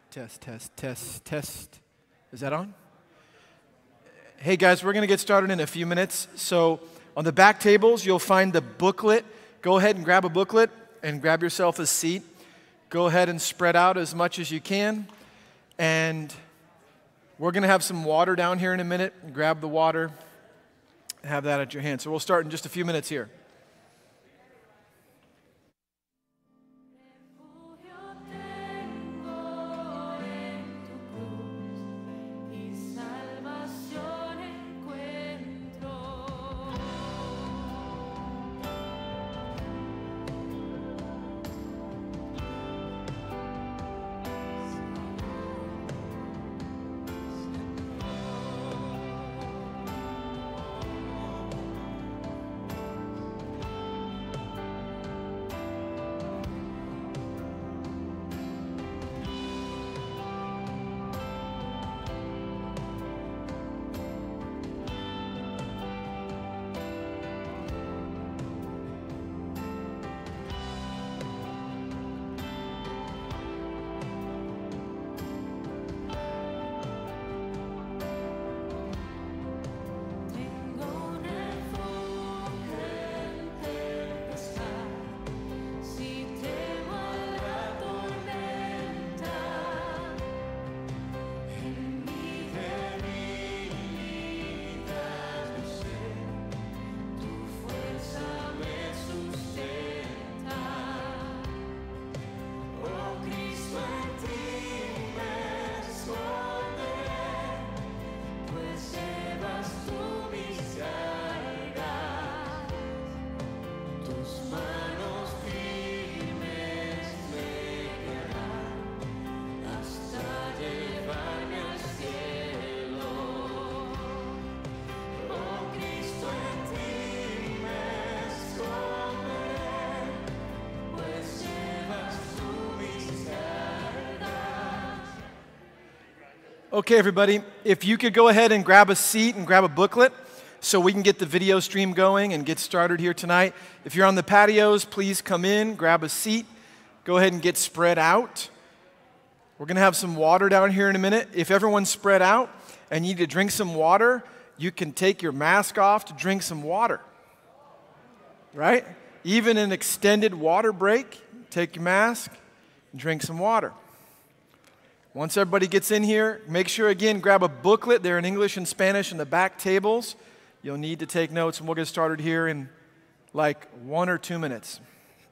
Test, test, test, test. Is that on? Hey guys, we're going to get started in a few minutes. So on the back tables, you'll find the booklet. Go ahead and grab a booklet and grab yourself a seat. Go ahead and spread out as much as you can. And we're going to have some water down here in a minute. Grab the water. Have that at your hand. So we'll start in just a few minutes here. Okay, everybody, if you could go ahead and grab a seat and grab a booklet so we can get the video stream going and get started here tonight. If you're on the patios, please come in, grab a seat, go ahead and get spread out. We're going to have some water down here in a minute. If everyone's spread out and you need to drink some water, you can take your mask off to drink some water, right? Even an extended water break, take your mask and drink some water. Once everybody gets in here, make sure, again, grab a booklet. They're in English and Spanish in the back tables. You'll need to take notes, and we'll get started here in like 1 or 2 minutes.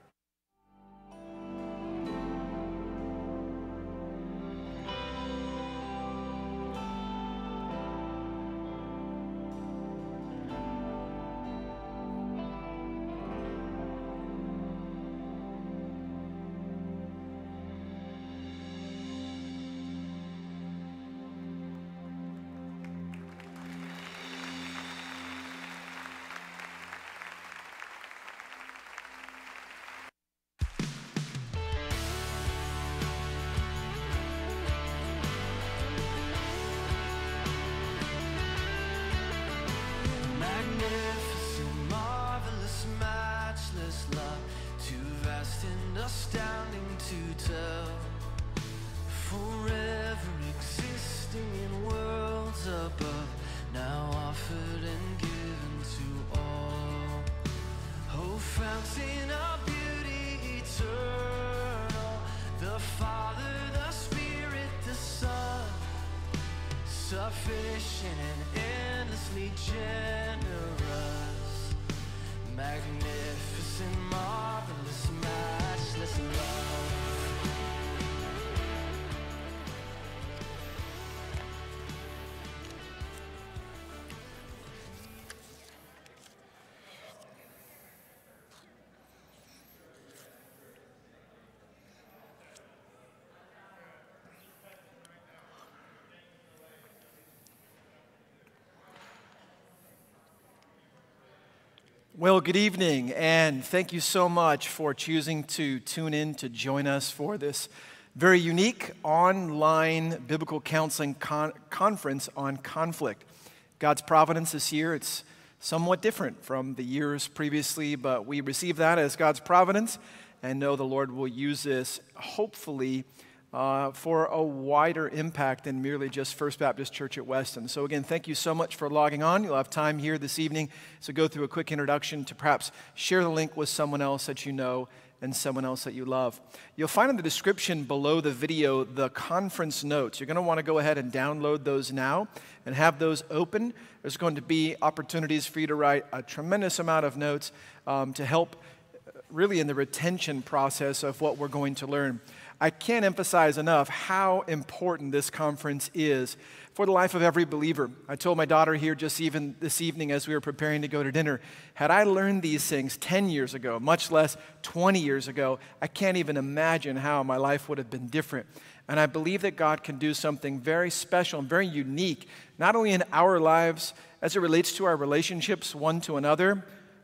Sufficient and endlessly generous, magnificent, marvelous, matchless love. Well, good evening, and thank you so much for choosing to tune in to join us for this very unique online biblical counseling conference on conflict. God's providence this year, it's somewhat different from the years previously, but we receive that as God's providence and know the Lord will use this hopefully for a wider impact than merely just First Baptist Church at Weston. So again, thank you so much for logging on. You'll have time here this evening to go through a quick introduction, to perhaps share the link with someone else that you know and someone else that you love. You'll find in the description below the video the conference notes. You're going to want to go ahead and download those now and have those open. There's going to be opportunities for you to write a tremendous amount of notes to help really in the retention process of what we're going to learn. I can't emphasize enough how important this conference is for the life of every believer. I told my daughter here just even this evening as we were preparing to go to dinner, had I learned these things 10 years ago, much less 20 years ago, I can't even imagine how my life would have been different. And I believe that God can do something very special and very unique, not only in our lives as it relates to our relationships one to another,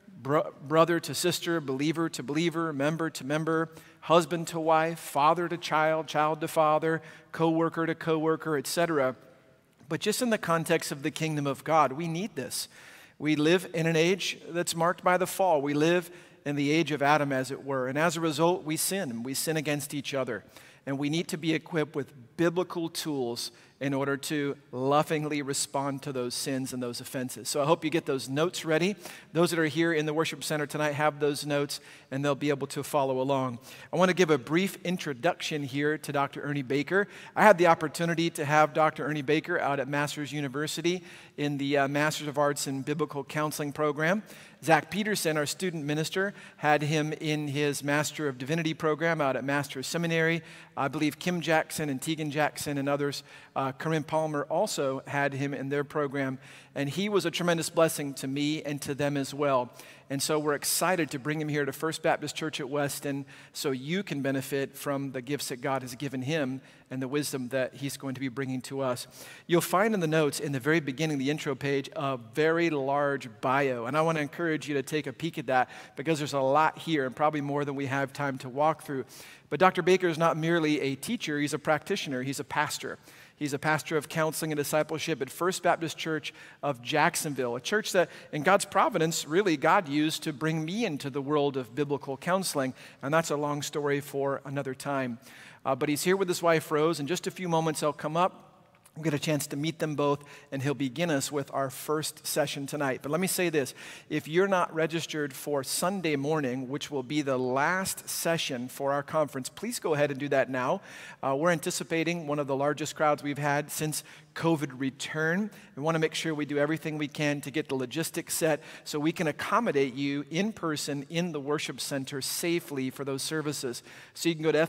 brother to sister, believer to believer, member to member, husband to wife, father to child, child to father, coworker to coworker, etc. But just in the context of the kingdom of God, we need this. We live in an age that's marked by the fall. We live in the age of Adam, as it were. And as a result, we sin. We sin against each other. And we need to be equipped with biblical tools in order to lovingly respond to those sins and those offenses. So I hope you get those notes ready. Those that are here in the worship center tonight have those notes, and they'll be able to follow along. I want to give a brief introduction here to Dr. Ernie Baker. I had the opportunity to have Dr. Ernie Baker out at Masters University in the Masters of Arts in Biblical Counseling program. Zach Peterson, our student minister, had him in his Master of Divinity program out at Masters Seminary. I believe Kim Jackson and Tegan Jackson and others, Corinne Palmer, also had him in their program. And he was a tremendous blessing to me and to them as well. And so we're excited to bring him here to First Baptist Church at Weston so you can benefit from the gifts that God has given him and the wisdom that he's going to be bringing to us. You'll find in the notes in the very beginning, the intro page, a very large bio. And I want to encourage you to take a peek at that because there's a lot here and probably more than we have time to walk through. But Dr. Baker is not merely a teacher, he's a practitioner, he's a pastor. He's a pastor of counseling and discipleship at First Baptist Church of Jacksonville, a church that, in God's providence, really God used to bring me into the world of biblical counseling, and that's a long story for another time. But he's here with his wife, Rose. In just a few moments, he'll come up. We'll get a chance to meet them both, and he'll begin us with our first session tonight. But let me say this. If you're not registered for Sunday morning, which will be the last session for our conference, please go ahead and do that now. We're anticipating one of the largest crowds we've had since COVID return. We want to make sure we do everything we can to get the logistics set so we can accommodate you in person in the worship center safely for those services. So you can go to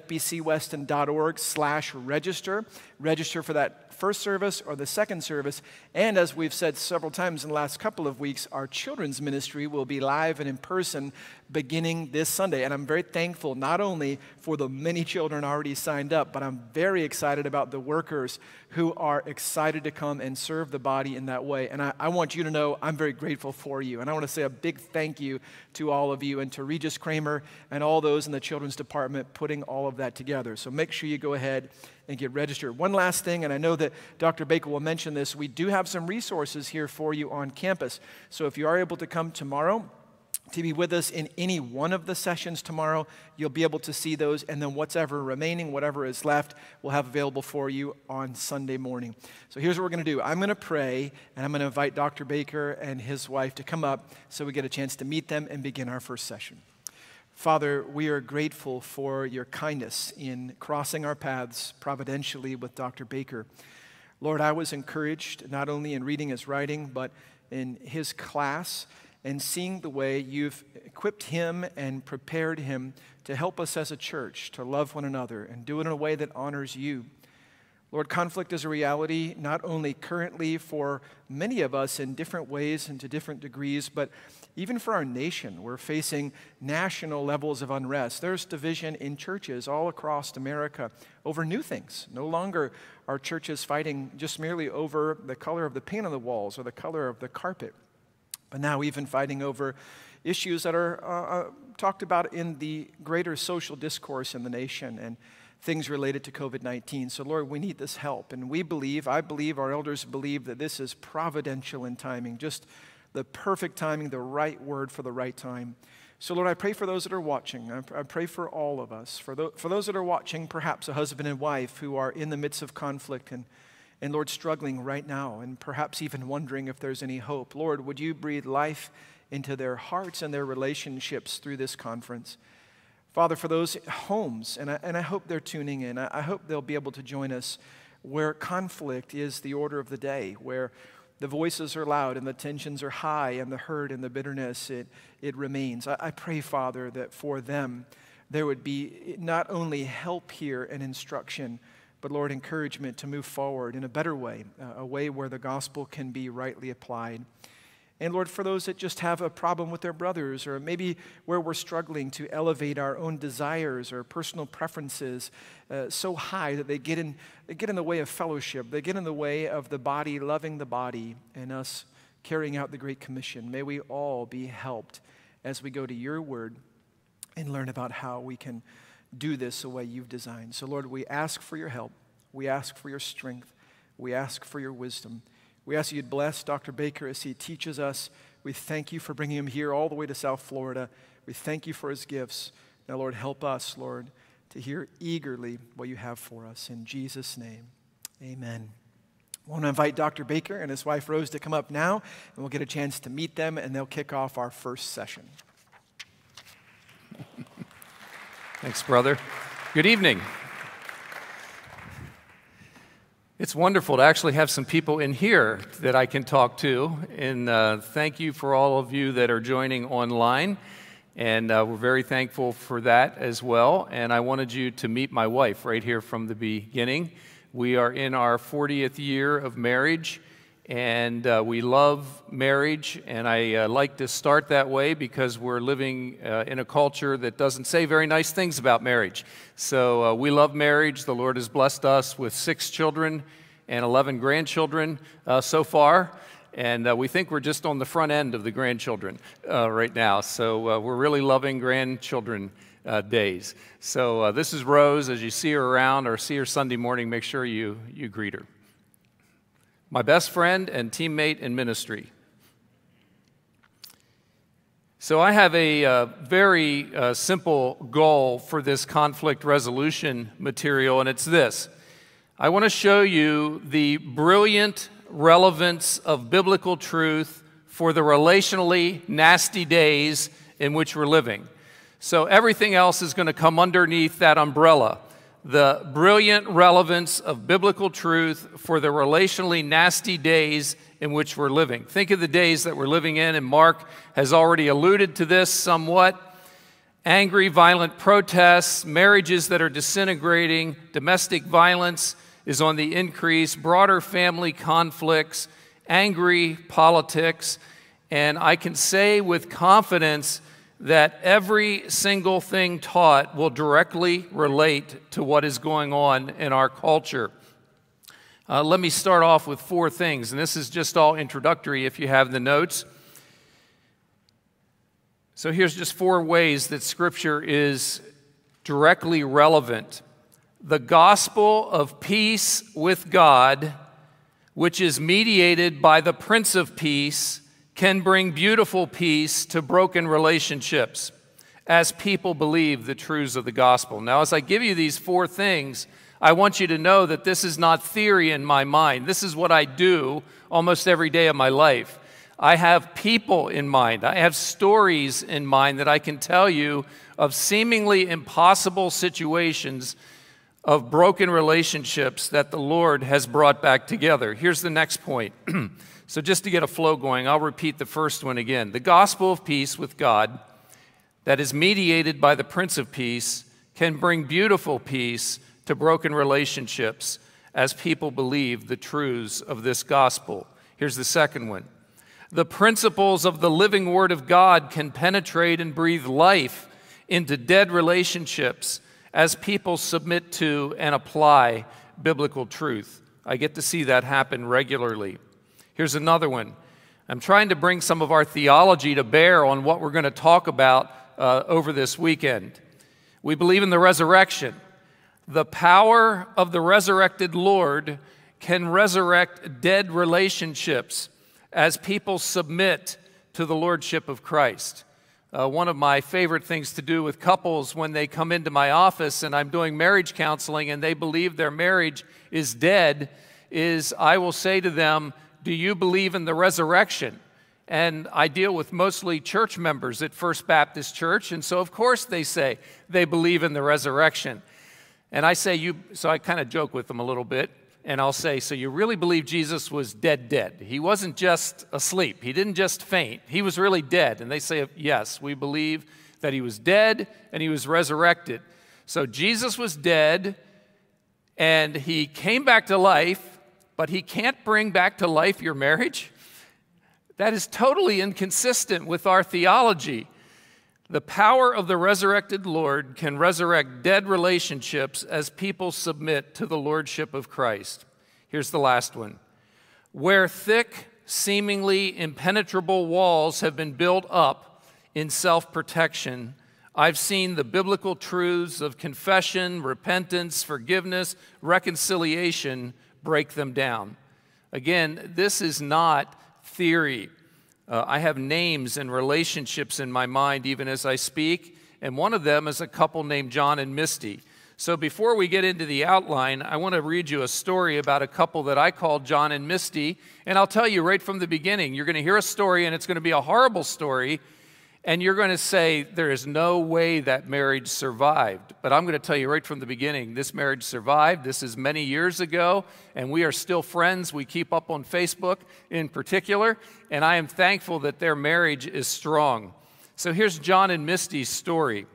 fbcweston.org/register, register for that first service or the second service. And as we've said several times in the last couple of weeks, our children's ministry will be live and in person beginning this Sunday. And I'm very thankful not only for the many children already signed up, but I'm very excited about the workers who are excited to come and serve the body in that way. And I want you to know I'm very grateful for you. And I want to say a big thank you to all of you and to Regis Kramer and all those in the children's department putting all of that together. So make sure you go ahead and get registered. One last thing, and I know that Dr. Baker will mention this, we do have some resources here for you on campus. So if you are able to come tomorrow to be with us in any one of the sessions tomorrow, you'll be able to see those, and then whatever remaining, whatever is left, we'll have available for you on Sunday morning. So here's what we're going to do. I'm going to pray, and I'm going to invite Dr. Baker and his wife to come up so we get a chance to meet them and begin our first session. Father, we are grateful for your kindness in crossing our paths providentially with Dr. Baker. Lord, I was encouraged not only in reading his writing, but in his class and seeing the way you've equipped him and prepared him to help us as a church to love one another and do it in a way that honors you. Lord, conflict is a reality not only currently for many of us in different ways and to different degrees, but even for our nation. We're facing national levels of unrest. There's division in churches all across America over new things. No longer are churches fighting just merely over the color of the paint on the walls or the color of the carpet, but now even fighting over issues that are talked about in the greater social discourse in the nation and things related to COVID-19. So Lord, we need this help. And I believe, our elders believe that this is providential in timing, just the perfect timing, the right word for the right time. So, Lord, I pray for those that are watching. I pray for all of us. For those that are watching, perhaps a husband and wife who are in the midst of conflict and Lord, struggling right now and perhaps even wondering if there's any hope. Lord, would you breathe life into their hearts and their relationships through this conference? Father, for those homes, and I hope they're tuning in, I hope they'll be able to join us where conflict is the order of the day, where the voices are loud and the tensions are high and the hurt and the bitterness, it remains. I pray, Father, that for them there would be not only help here and instruction, but Lord, encouragement to move forward in a better way, a way where the gospel can be rightly applied. And Lord, for those that just have a problem with their brothers, or maybe where we're struggling to elevate our own desires or personal preferences so high that they get in the way of fellowship, they get in the way of the body loving the body and us carrying out the Great Commission. May we all be helped as we go to your word and learn about how we can do this the way you've designed. So Lord, we ask for your help. We ask for your strength. We ask for your wisdom. We ask you'd bless Dr. Baker as he teaches us. We thank you for bringing him here all the way to South Florida. We thank you for his gifts. Now, Lord, help us, Lord, to hear eagerly what you have for us. In Jesus' name, amen. I want to invite Dr. Baker and his wife Rose to come up now, and we'll get a chance to meet them, and they'll kick off our first session. Thanks, brother. Good evening. It's wonderful to actually have some people in here that I can talk to, and thank you for all of you that are joining online, and we're very thankful for that as well. And I wanted you to meet my wife right here from the beginning. We are in our 40th year of marriage, and we love marriage, and I like to start that way because we're living in a culture that doesn't say very nice things about marriage. So we love marriage. The Lord has blessed us with 6 children and 11 grandchildren so far, and we think we're just on the front end of the grandchildren right now. So we're really loving grandchildren days. So this is Rose. As you see her around or see her Sunday morning, make sure you greet her. My best friend and teammate in ministry. So I have a very simple goal for this conflict resolution material, and it's this. I want to show you the brilliant relevance of biblical truth for the relationally nasty days in which we're living. So everything else is going to come underneath that umbrella. The brilliant relevance of biblical truth for the relationally nasty days in which we're living. Think of the days that we're living in, and Mark has already alluded to this somewhat. Angry, violent protests, marriages that are disintegrating, domestic violence is on the increase, broader family conflicts, angry politics, and I can say with confidence that every single thing taught will directly relate to what is going on in our culture. Let me start off with 4 things, and this is just all introductory if you have the notes. So here's just 4 ways that Scripture is directly relevant. The gospel of peace with God, which is mediated by the Prince of Peace, can bring beautiful peace to broken relationships as people believe the truths of the gospel. Now, as I give you these 4 things, I want you to know that this is not theory in my mind. This is what I do almost every day of my life. I have people in mind. I have stories in mind that I can tell you of seemingly impossible situations of broken relationships that the Lord has brought back together. Here's the next point. So just to get a flow going, I'll repeat the first one again. The gospel of peace with God that is mediated by the Prince of Peace can bring beautiful peace to broken relationships as people believe the truths of this gospel. Here's the second one. The principles of the living Word of God can penetrate and breathe life into dead relationships as people submit to and apply biblical truth. I get to see that happen regularly. Here's another one. I'm trying to bring some of our theology to bear on what we're going to talk about over this weekend. We believe in the resurrection. The power of the resurrected Lord can resurrect dead relationships as people submit to the lordship of Christ. One of my favorite things to do with couples when they come into my office and I'm doing marriage counseling and they believe their marriage is dead is I will say to them, "Do you believe in the resurrection?" And I deal with mostly church members at First Baptist Church, and so of course they say they believe in the resurrection. And I say, so I kind of joke with them a little bit, and I'll say, "So you really believe Jesus was dead? He wasn't just asleep. He didn't just faint. He was really dead." And they say, "Yes, we believe that he was dead and he was resurrected." So Jesus was dead and he came back to life, but he can't bring back to life your marriage? That is totally inconsistent with our theology. The power of the resurrected Lord can resurrect dead relationships as people submit to the lordship of Christ. Here's the last one. Where thick, seemingly impenetrable walls have been built up in self-protection, I've seen the biblical truths of confession, repentance, forgiveness, reconciliation break them down. Again, this is not theory. I have names and relationships in my mind even as I speak, and one of them is a couple named John and Misty. So before we get into the outline, I want to read you a story about a couple that I call John and Misty, and I'll tell you right from the beginning, you're going to hear a story, and it's going to be a horrible story, and you're going to say, there is no way that marriage survived. But I'm going to tell you right from the beginning, this marriage survived. This is many years ago, and we are still friends. We keep up on Facebook in particular, and I am thankful that their marriage is strong. So here's John and Misty's story.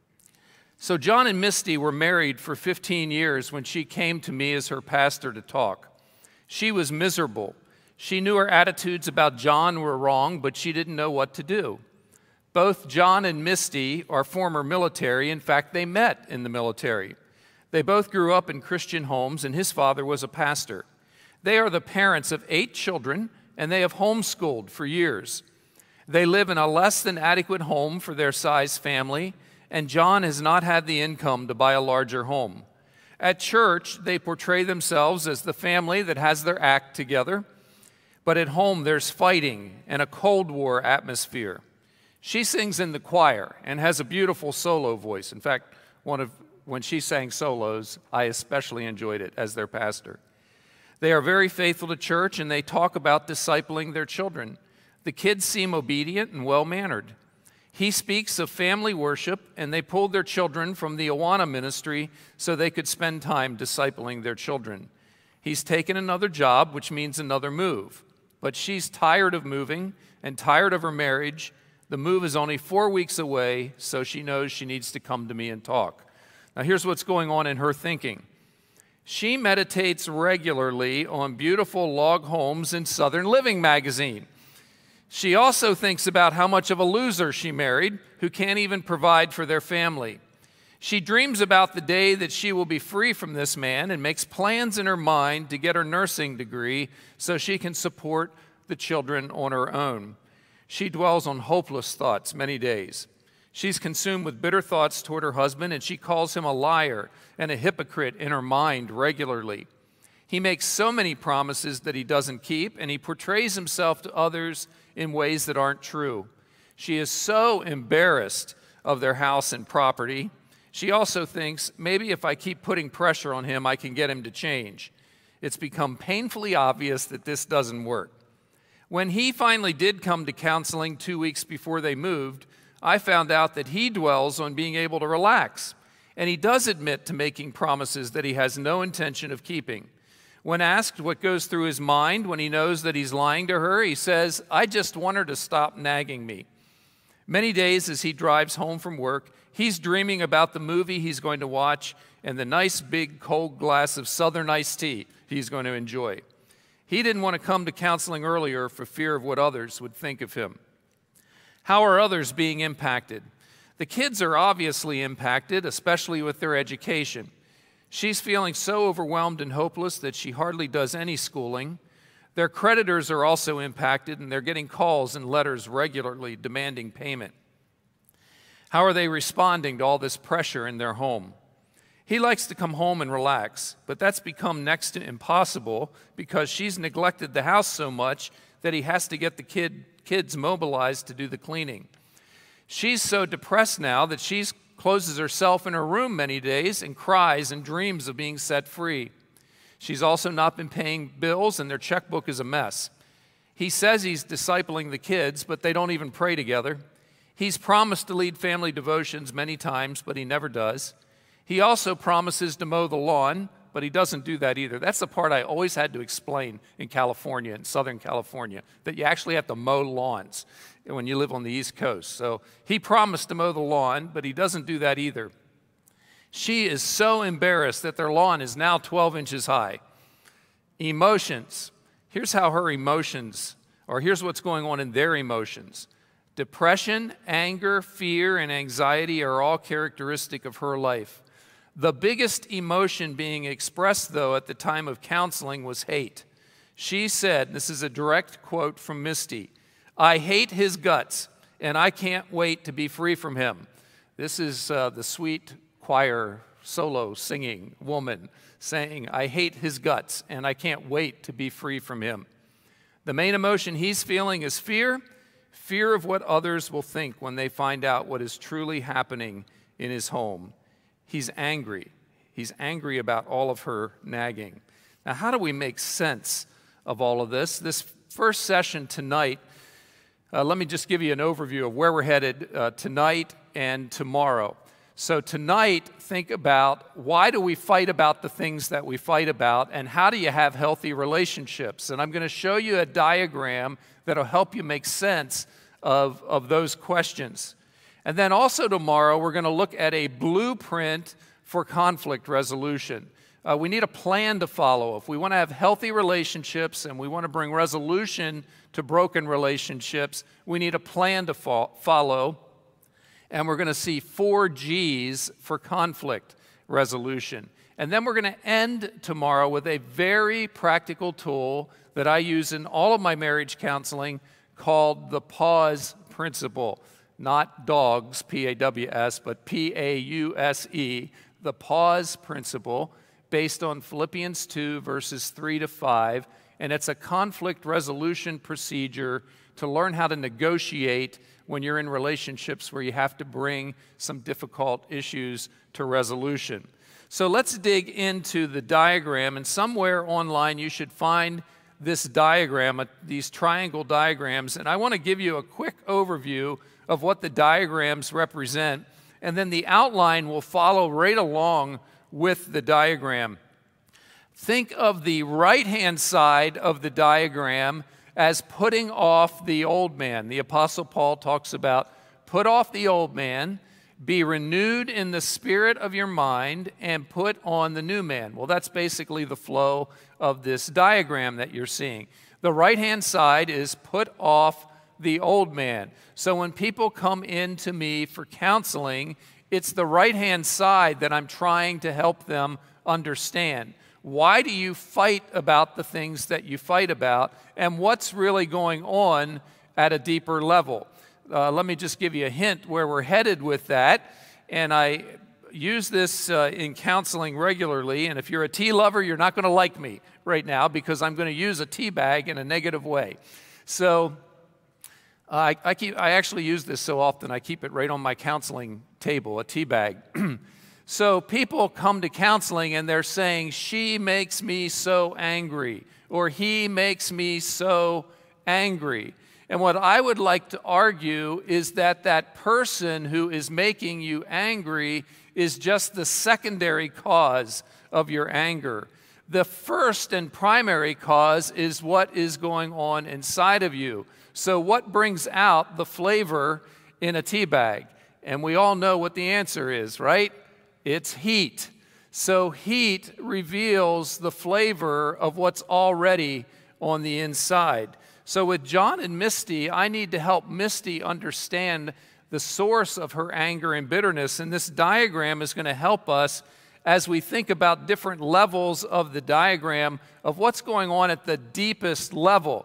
So John and Misty were married for 15 years when she came to me as her pastor to talk. She was miserable. She knew her attitudes about John were wrong, but she didn't know what to do. Both John and Misty are former military. In fact, they met in the military. They both grew up in Christian homes, and his father was a pastor. They are the parents of 8 children, and they have homeschooled for years. They live in a less than adequate home for their size family, and John has not had the income to buy a larger home. At church, they portray themselves as the family that has their act together, but at home there's fighting and a Cold War atmosphere. She sings in the choir and has a beautiful solo voice. In fact, when she sang solos, I especially enjoyed it as their pastor. They are very faithful to church, and they talk about discipling their children. The kids seem obedient and well-mannered. He speaks of family worship, and they pulled their children from the Awana ministry so they could spend time discipling their children. He's taken another job, which means another move. But she's tired of moving and tired of her marriage. The move is only 4 weeks away, so she knows she needs to come to me and talk. Now, here's what's going on in her thinking. She meditates regularly on beautiful log homes in Southern Living magazine. She also thinks about how much of a loser she married, who can't even provide for their family. She dreams about the day that she will be free from this man and makes plans in her mind to get her nursing degree so she can support the children on her own. She dwells on hopeless thoughts many days. She's consumed with bitter thoughts toward her husband, and she calls him a liar and a hypocrite in her mind regularly. He makes so many promises that he doesn't keep, and he portrays himself to others in ways that aren't true. She is so embarrassed of their house and property. She also thinks, maybe if I keep putting pressure on him, I can get him to change. It's become painfully obvious that this doesn't work. When he finally did come to counseling 2 weeks before they moved, I found out that he dwells on being able to relax, and he does admit to making promises that he has no intention of keeping. When asked what goes through his mind when he knows that he's lying to her, he says, "I just want her to stop nagging me." Many days as he drives home from work, he's dreaming about the movie he's going to watch and the nice big cold glass of Southern iced tea he's going to enjoy. He didn't want to come to counseling earlier for fear of what others would think of him. How are others being impacted? The kids are obviously impacted, especially with their education. She's feeling so overwhelmed and hopeless that she hardly does any schooling. Their creditors are also impacted, and they're getting calls and letters regularly demanding payment. How are they responding to all this pressure in their home? He likes to come home and relax, but that's become next to impossible because she's neglected the house so much that he has to get the kids mobilized to do the cleaning. She's so depressed now that she closes herself in her room many days and cries and dreams of being set free. She's also not been paying bills, and their checkbook is a mess. He says he's discipling the kids, but they don't even pray together. He's promised to lead family devotions many times, but he never does. He also promises to mow the lawn, but he doesn't do that either. That's the part I always had to explain in California, in Southern California, that you actually have to mow lawns when you live on the East Coast. So he promised to mow the lawn, but he doesn't do that either. She is so embarrassed that their lawn is now 12 inches high. Emotions. Here's how her emotions, or here's what's going on in their emotions. Depression, anger, fear, and anxiety are all characteristic of her life. The biggest emotion being expressed, though, at the time of counseling was hate. She said, this is a direct quote from Misty, "I hate his guts, and I can't wait to be free from him." This is the sweet choir solo singing woman saying, "I hate his guts, and I can't wait to be free from him." The main emotion he's feeling is fear, fear of what others will think when they find out what is truly happening in his home. He's angry. He's angry about all of her nagging. Now, how do we make sense of all of this? This first session tonight, let me just give you an overview of where we're headed tonight and tomorrow. So tonight, think about why do we fight about the things that we fight about, and how do you have healthy relationships? And I'm going to show you a diagram that'll help you make sense of those questions. And then also tomorrow, we're going to look at a blueprint for conflict resolution. We need a plan to follow. If we want to have healthy relationships and we want to bring resolution to broken relationships, we need a plan to follow. And we're going to see 4 G's for conflict resolution. And then we're going to end tomorrow with a very practical tool that I use in all of my marriage counseling called the pause principle. Not dogs, P-A-W-S, but P-A-U-S-E, the pause principle, based on Philippians 2, verses 3 to 5. And it's a conflict resolution procedure to learn how to negotiate when you're in relationships where you have to bring some difficult issues to resolution. So let's dig into the diagram, and somewhere online you should find this diagram, these triangle diagrams, and I want to give you a quick overview of what the diagrams represent, and then the outline will follow right along with the diagram. Think of the right-hand side of the diagram as putting off the old man. The Apostle Paul talks about put off the old man, be renewed in the spirit of your mind, and put on the new man. Well, that's basically the flow of this diagram that you're seeing. The right-hand side is put off the old man. So when people come in to me for counseling, it's the right-hand side that I'm trying to help them understand. Why do you fight about the things that you fight about, and what's really going on at a deeper level? Let me just give you a hint where we're headed with that, and I use this in counseling regularly, and if you're a tea lover, you're not going to like me right now because I'm going to use a tea bag in a negative way. So I actually use this so often, I keep it right on my counseling table, a tea bag. So people come to counseling and they're saying, she makes me so angry, or he makes me so angry. And what I would like to argue is that that person who is making you angry is just the secondary cause of your anger. The first and primary cause is what is going on inside of you. So what brings out the flavor in a tea bag? And we all know what the answer is, right? It's heat. So heat reveals the flavor of what's already on the inside. So with John and Misty, I need to help Misty understand the source of her anger and bitterness. And this diagram is going to help us as we think about different levels of the diagram of what's going on at the deepest level.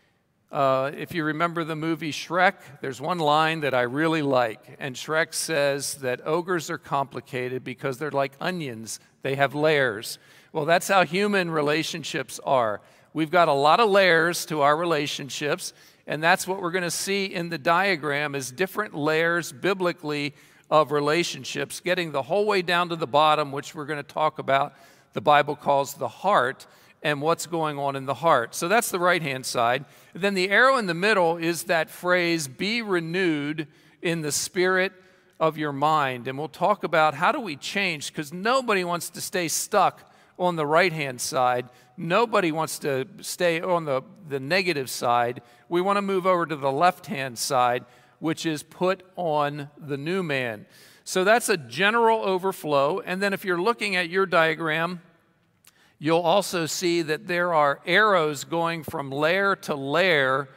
If you remember the movie Shrek, there's one line that I really like. And Shrek says that ogres are complicated because they're like onions. They have layers. Well, that's how human relationships are. We've got a lot of layers to our relationships, And that's what we're going to see in the diagram is different layers biblically of relationships, getting the whole way down to the bottom, which we're going to talk about, the Bible calls the heart, and what's going on in the heart. So that's the right-hand side. Then the arrow in the middle is that phrase, be renewed in the spirit of your mind. And we'll talk about how do we change, because nobody wants to stay stuck on the right-hand side. Nobody wants to stay on the negative side. We want to move over to the left-hand side, which is put on the new man. So that's a general overflow. And then if you're looking at your diagram, you'll also see that there are arrows going from layer to layer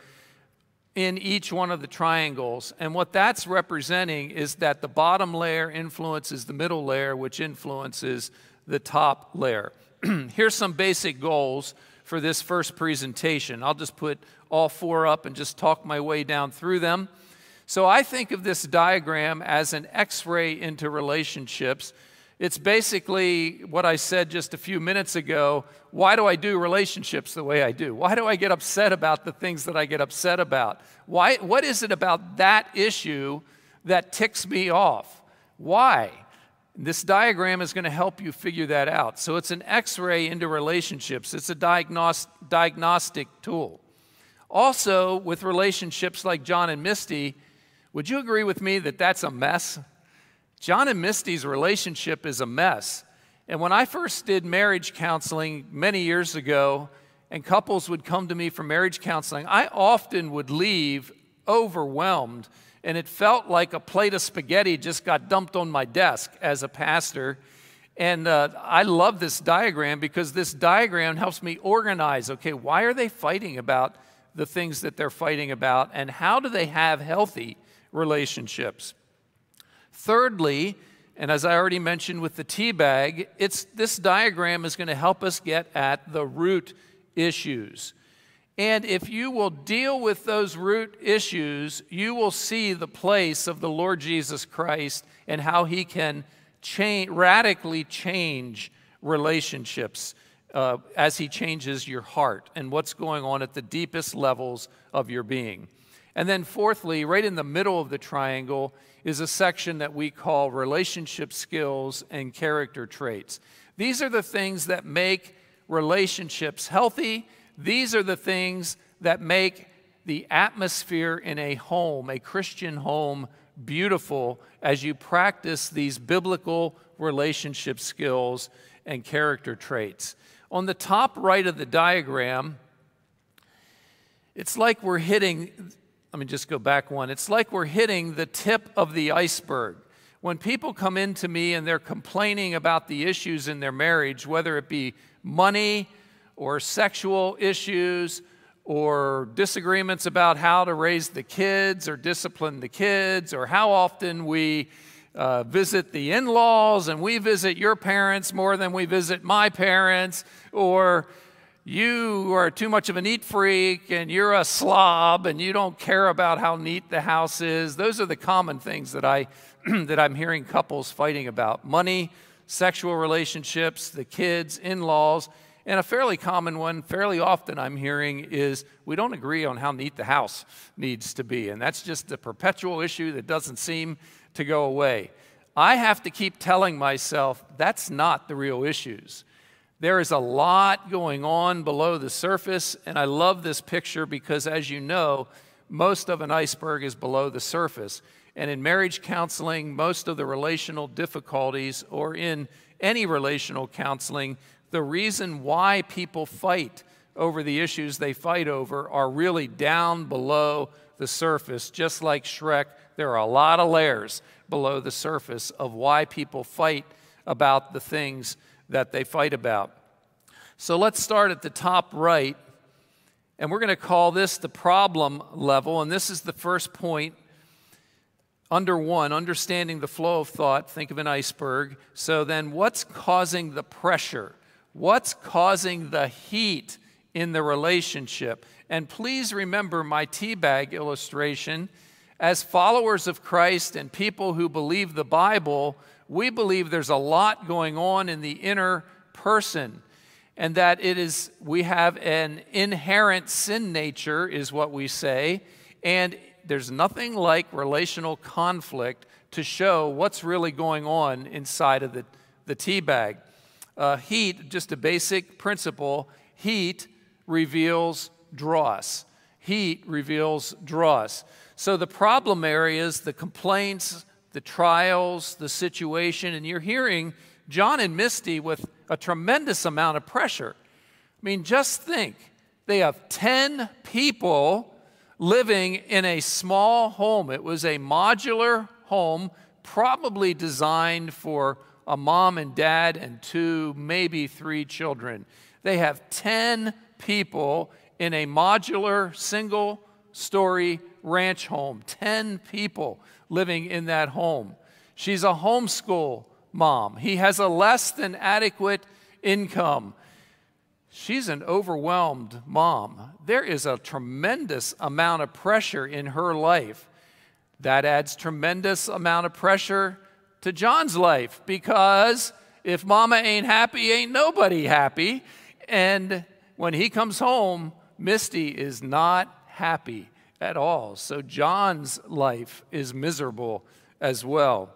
in each one of the triangles. And what that's representing is that the bottom layer influences the middle layer, which influences the top layer. Here's some basic goals for this first presentation. I'll just put all four up and just talk my way down through them. So I think of this diagram as an X-ray into relationships. It's basically what I said just a few minutes ago. Why do I do relationships the way I do? Why do I get upset about the things that I get upset about? What is it about that issue that ticks me off? Why? This diagram is going to help you figure that out. So it's an X-ray into relationships. It's a diagnostic tool. Also, with relationships like John and Misty, would you agree with me that that's a mess? John and Misty's relationship is a mess. And when I first did marriage counseling many years ago, and couples would come to me for marriage counseling, I often would leave overwhelmed, and it felt like a plate of spaghetti just got dumped on my desk as a pastor. And I love this diagram because this diagram helps me organize, okay, why are they fighting about the things that they're fighting about, and how do they have healthy relationships? Thirdly, and as I already mentioned with the tea bag, this diagram is going to help us get at the root issues. And if you will deal with those root issues, you will see the place of the Lord Jesus Christ and how he can radically change relationships as he changes your heart and what's going on at the deepest levels of your being. And then fourthly, right in the middle of the triangle is a section that we call relationship skills and character traits. These are the things that make relationships healthy. These are the things that make the atmosphere in a home, a Christian home, beautiful as you practice these biblical relationship skills and character traits. On the top right of the diagram, it's like we're hitting, let me just go back one. It's like we're hitting the tip of the iceberg. When people come into me and they're complaining about the issues in their marriage, whether it be money or sexual issues or disagreements about how to raise the kids or discipline the kids or how often we visit the in-laws and we visit your parents more than we visit my parents, or you are too much of a neat freak and you're a slob and you don't care about how neat the house is. Those are the common things that I'm hearing couples fighting about. Money, sexual relationships, the kids, in-laws. And a fairly common one, fairly often I'm hearing, is we don't agree on how neat the house needs to be. And that's just a perpetual issue that doesn't seem to go away. I have to keep telling myself that's not the real issues. There is a lot going on below the surface, and I love this picture because, as you know, most of an iceberg is below the surface. And in marriage counseling, most of the relational difficulties, or in any relational counseling, the reason why people fight over the issues they fight over are really down below the surface. Just like Shrek, there are a lot of layers below the surface of why people fight about the things that they fight about. So let's start at the top right, and we're going to call this the problem level, and this is the first point under one, understanding the flow of thought. Think of an iceberg. So then what's causing the pressure? What's causing the heat in the relationship? And please remember my tea bag illustration. As followers of Christ and people who believe the Bible, we believe there's a lot going on in the inner person. and that we have an inherent sin nature, is what we say, and there's nothing like relational conflict to show what's really going on inside of the tea bag. Heat, just a basic principle, heat reveals dross. Heat reveals dross. So the problem areas, the complaints, the trials, the situation, and you're hearing John and Misty with a tremendous amount of pressure. I mean, just think, they have 10 people living in a small home. It was a modular home, probably designed for a mom and dad and 2, maybe 3 children. They have 10 people in a modular, single-story ranch home. 10 people living in that home. She's a homeschool mom. He has a less than adequate income. She's an overwhelmed mom. There is a tremendous amount of pressure in her life. That adds tremendous amount of pressure to John's life, because if mama ain't happy, ain't nobody happy. And when he comes home, Misty is not happy at all. So John's life is miserable as well.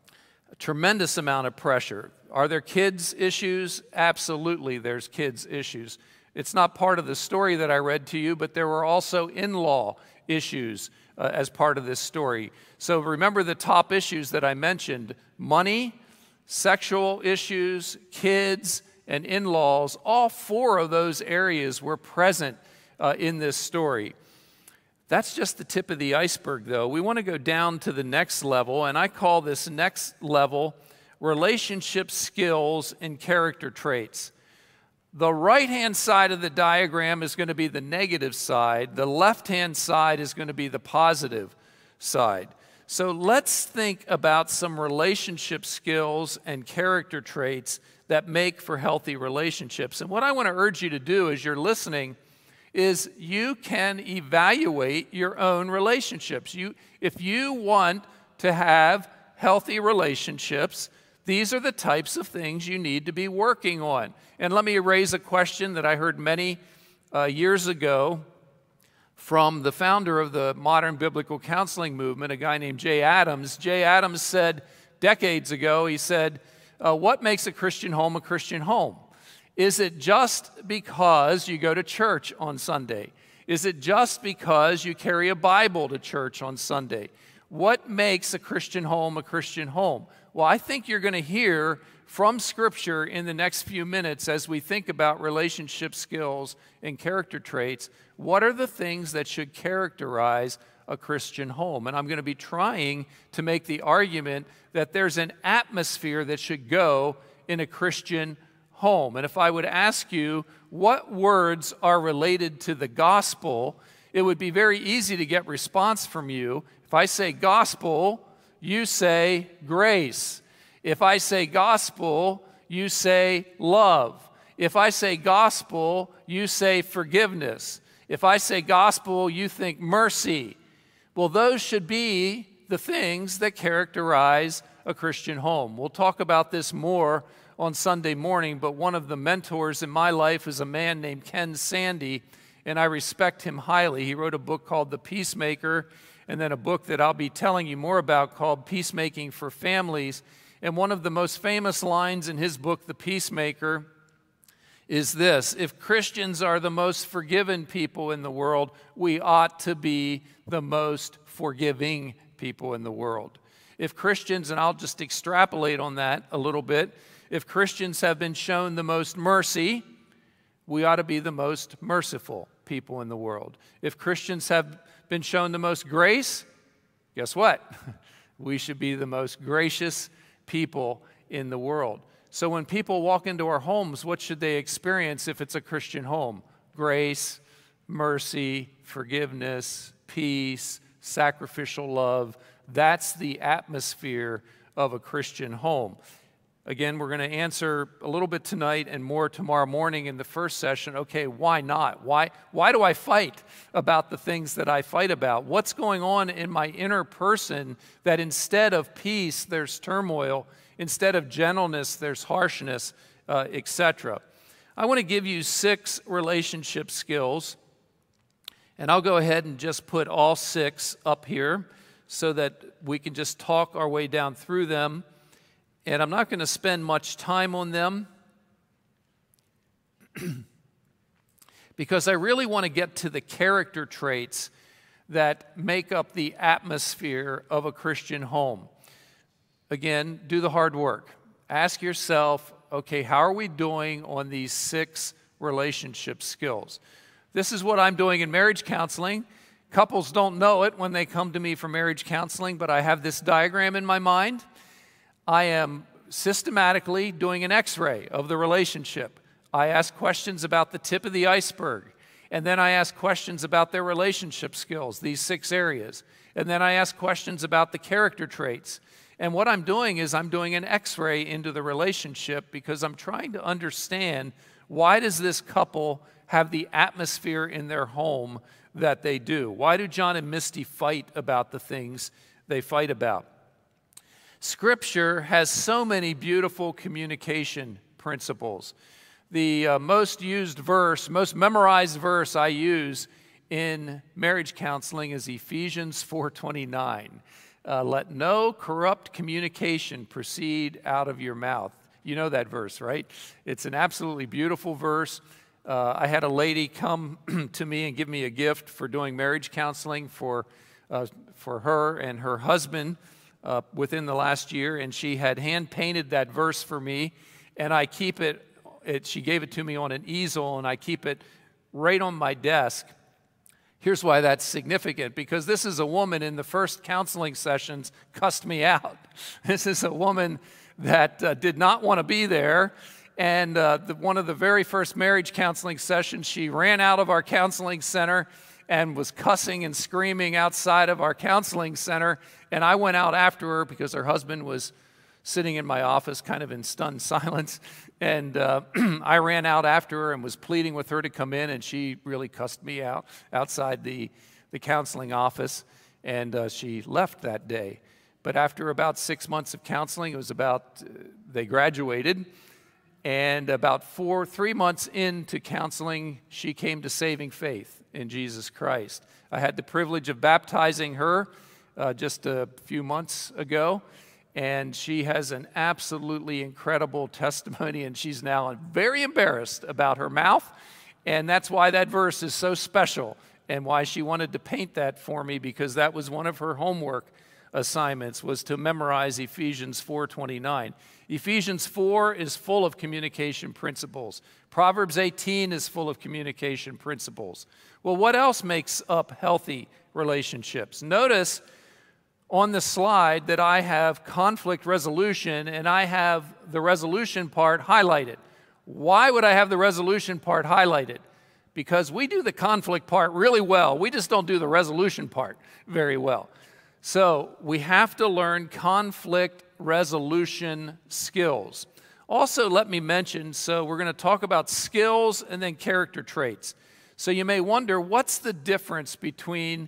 A tremendous amount of pressure. Are there kids' issues? Absolutely, there's kids' issues. It's not part of the story that I read to you, but there were also in-law issues as part of this story. So remember the top issues that I mentioned: money, sexual issues, kids, and in-laws. All 4 of those areas were present in this story. That's just the tip of the iceberg, though. We want to go down to the next level, and I call this next level relationship skills and character traits. The right-hand side of the diagram is going to be the negative side. The left-hand side is going to be the positive side. So let's think about some relationship skills and character traits that make for healthy relationships. And what I want to urge you to do as you're listening is you can evaluate your own relationships. If you want to have healthy relationships, these are the types of things you need to be working on. And let me raise a question that I heard many years ago from the founder of the modern biblical counseling movement, a guy named Jay Adams. Jay Adams said decades ago, he said, what makes a Christian home a Christian home? Is it just because you go to church on Sunday? Is it just because you carry a Bible to church on Sunday? What makes a Christian home a Christian home? Well, I think you're going to hear from Scripture in the next few minutes as we think about relationship skills and character traits. What are the things that should characterize a Christian home? And I'm going to be trying to make the argument that there's an atmosphere that should go in a Christian home. And if I would ask you what words are related to the gospel, it would be very easy to get response from you. If I say gospel, you say grace. If I say gospel, you say love. If I say gospel, you say forgiveness. If I say gospel, you think mercy. Well, those should be the things that characterize a Christian home. We'll talk about this more on Sunday morning, but one of the mentors in my life is a man named Ken Sande, and I respect him highly. He wrote a book called The Peacemaker, and then a book that I'll be telling you more about called Peacemaking for Families. And one of the most famous lines in his book, The Peacemaker, is this: if Christians are the most forgiven people in the world, we ought to be the most forgiving people in the world. If Christians, and I'll just extrapolate on that a little bit, if Christians have been shown the most mercy, we ought to be the most merciful people in the world. If Christians have been shown the most grace, guess what? We should be the most gracious people in the world. So when people walk into our homes, what should they experience if it's a Christian home? Grace, mercy, forgiveness, peace, sacrificial love. That's the atmosphere of a Christian home. Again, we're going to answer a little bit tonight and more tomorrow morning in the first session. Okay, why not? Why do I fight about the things that I fight about? What's going on in my inner person that instead of peace, there's turmoil, instead of gentleness, there's harshness, etc.? I want to give you 6 relationship skills, and I'll go ahead and just put all 6 up here so that we can just talk our way down through them. And I'm not going to spend much time on them because I really want to get to the character traits that make up the atmosphere of a Christian home. Again, do the hard work. Ask yourself, okay, how are we doing on these 6 relationship skills? This is what I'm doing in marriage counseling. Couples don't know it when they come to me for marriage counseling, but I have this diagram in my mind. I am systematically doing an x-ray of the relationship. I ask questions about the tip of the iceberg, and then I ask questions about their relationship skills, these 6 areas. And then I ask questions about the character traits. And what I'm doing is I'm doing an x-ray into the relationship because I'm trying to understand, why does this couple have the atmosphere in their home that they do? Why do John and Misty fight about the things they fight about? Scripture has so many beautiful communication principles. The most memorized verse I use in marriage counseling is Ephesians 4:29. Let no corrupt communication proceed out of your mouth. You know that verse, right? It's an absolutely beautiful verse. I had a lady come to me and give me a gift for doing marriage counseling for her and her husband within the last year, and she had hand-painted that verse for me, and I keep it. She gave it to me on an easel, and I keep it right on my desk. Here's why that's significant, because this is a woman in the first counseling sessions cussed me out. This is a woman that did not want to be there, and one of the very first marriage counseling sessions, she ran out of our counseling center and was cussing and screaming outside of our counseling center, and I went out after her because her husband was sitting in my office kind of in stunned silence, and I ran out after her and was pleading with her to come in, and she really cussed me out outside the counseling office, and she left that day. But after about 6 months of counseling, it was they graduated, and about 3 months into counseling, she came to saving faith in Jesus Christ. I had the privilege of baptizing her just a few months ago, and she has an absolutely incredible testimony, and she's now very embarrassed about her mouth, and that's why that verse is so special and why she wanted to paint that for me, because that was one of her homework assignments, was to memorize Ephesians 4:29. Ephesians 4 is full of communication principles. Proverbs 18 is full of communication principles. Well, what else makes up healthy relationships? Notice on the slide that I have conflict resolution, and I have the resolution part highlighted. Why would I have the resolution part highlighted? Because we do the conflict part really well. We just don't do the resolution part very well. So we have to learn conflict resolution skills. Also, let me mention, so we're going to talk about skills and then character traits. So you may wonder, what's the difference between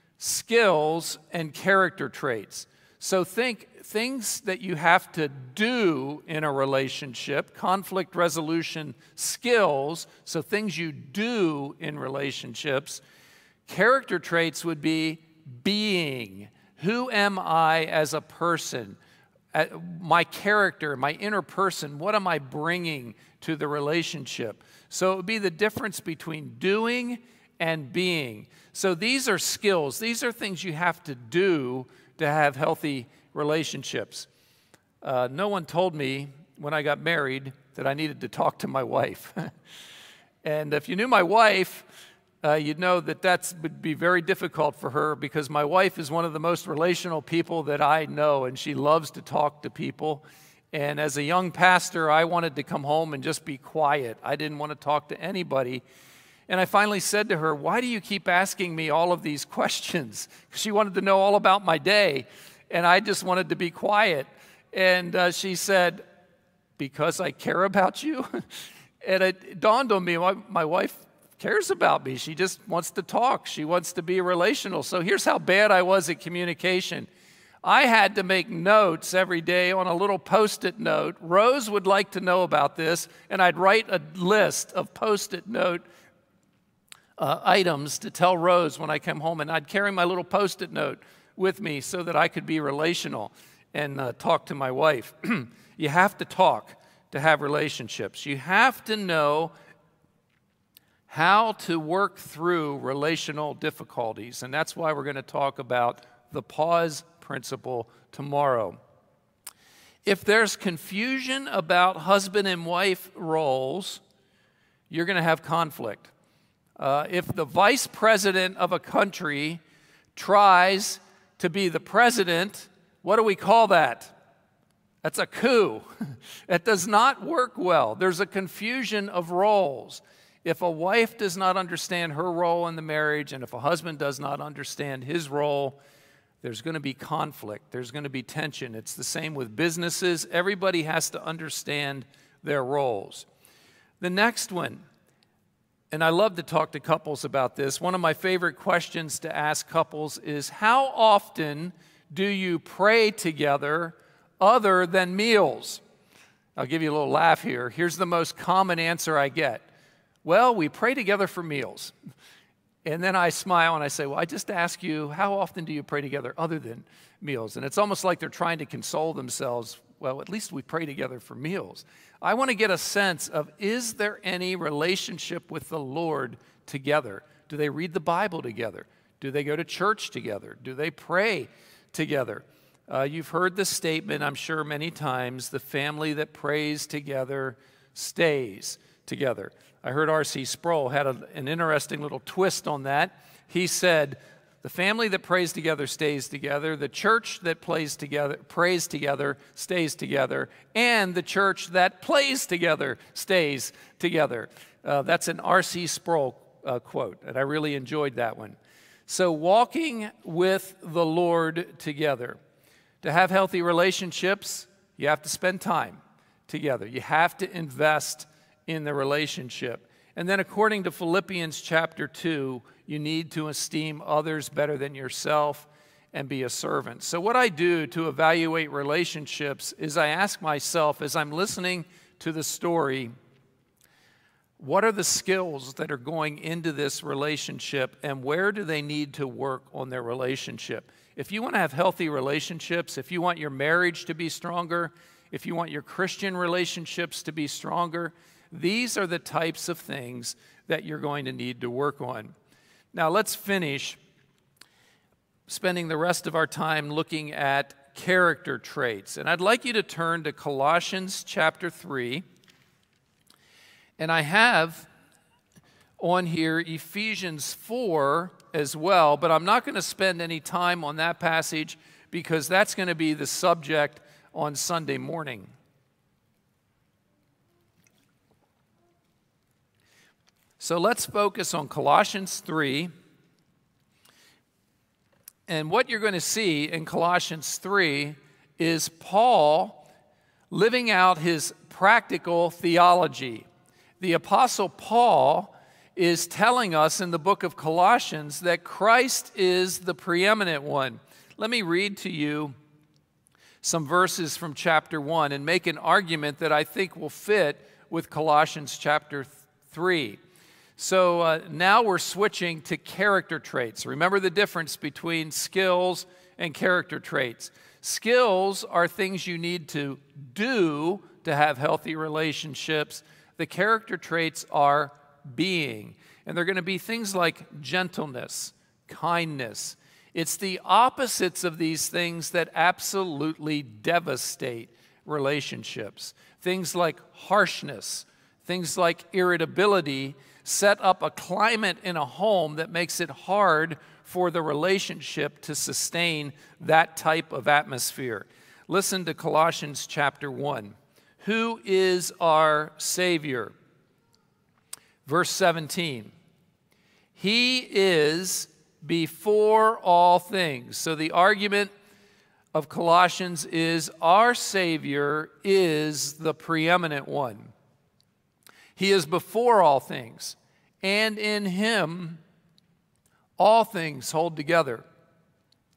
skills and character traits? So think things that you have to do in a relationship, conflict resolution skills, so things you do in relationships. Character traits would be being. Who am I as a person? My character, my inner person, what am I bringing to the relationship? So it would be the difference between doing and being. So these are skills. These are things you have to do to have healthy relationships. No one told me when I got married that I needed to talk to my wife. And if you knew my wife, you'd know that would be very difficult for her, because my wife is one of the most relational people that I know, and she loves to talk to people. And as a young pastor, I wanted to come home and just be quiet. I didn't want to talk to anybody. And I finally said to her, "Why do you keep asking me all of these questions?" She wanted to know all about my day, and I just wanted to be quiet. And she said, "Because I care about you." And it dawned on me, my wife cares about me. She just wants to talk. She wants to be relational. So here's how bad I was at communication. I had to make notes every day on a little Post-it note. Rose would like to know about this, and I'd write a list of Post-it note items to tell Rose when I came home, and I'd carry my little Post-it note with me so that I could be relational and talk to my wife. You have to talk to have relationships. You have to know how to work through relational difficulties, and that's why we're going to talk about the pause principle tomorrow. If there's confusion about husband and wife roles, you're going to have conflict. If the vice president of a country tries to be the president, what do we call that? That's a coup. It does not work well. There's a confusion of roles. If a wife does not understand her role in the marriage, and if a husband does not understand his role, there's going to be conflict. There's going to be tension. It's the same with businesses. Everybody has to understand their roles. The next one, and I love to talk to couples about this, one of my favorite questions to ask couples is, how often do you pray together other than meals? I'll give you a little laugh here. Here's the most common answer I get. Well, we pray together for meals. And then I smile and I say, well, I just ask you, how often do you pray together other than meals? And it's almost like they're trying to console themselves. Well, at least we pray together for meals. I want to get a sense of, is there any relationship with the Lord together? Do they read the Bible together? Do they go to church together? Do they pray together? You've heard the statement, I'm sure, many times, the family that prays together stays together. I heard R.C. Sproul had an interesting little twist on that. He said, the family that prays together stays together, the church that prays together stays together, and the church that plays together stays together. That's an R.C. Sproul quote, and I really enjoyed that one. So walking with the Lord together. To have healthy relationships, you have to spend time together. You have to invest in the relationship. And then according to Philippians chapter 2, you need to esteem others better than yourself and be a servant. So what I do to evaluate relationships is I ask myself, as I'm listening to the story, what are the skills that are going into this relationship, and where do they need to work on their relationship? If you want to have healthy relationships, if you want your marriage to be stronger, if you want your Christian relationships to be stronger, these are the types of things that you're going to need to work on. Now let's finish spending the rest of our time looking at character traits. And I'd like you to turn to Colossians chapter 3. And I have on here Ephesians 4 as well, but I'm not going to spend any time on that passage because that's going to be the subject on Sunday morning. So let's focus on Colossians 3. And what you're going to see in Colossians 3 is Paul living out his practical theology. The Apostle Paul is telling us in the book of Colossians that Christ is the preeminent one. Let me read to you some verses from chapter 1 and make an argument that I think will fit with Colossians chapter 3. So now we're switching to character traits. Remember the difference between skills and character traits. Skills are things you need to do to have healthy relationships. The character traits are being. And they're going to be things like gentleness, kindness. It's the opposites of these things that absolutely devastate relationships. Things like harshness, things like irritability set up a climate in a home that makes it hard for the relationship to sustain that type of atmosphere. Listen to Colossians chapter 1. Who is our Savior? Verse 17. He is before all things. So the argument of Colossians is our Savior is the preeminent one. He is before all things, and in him all things hold together.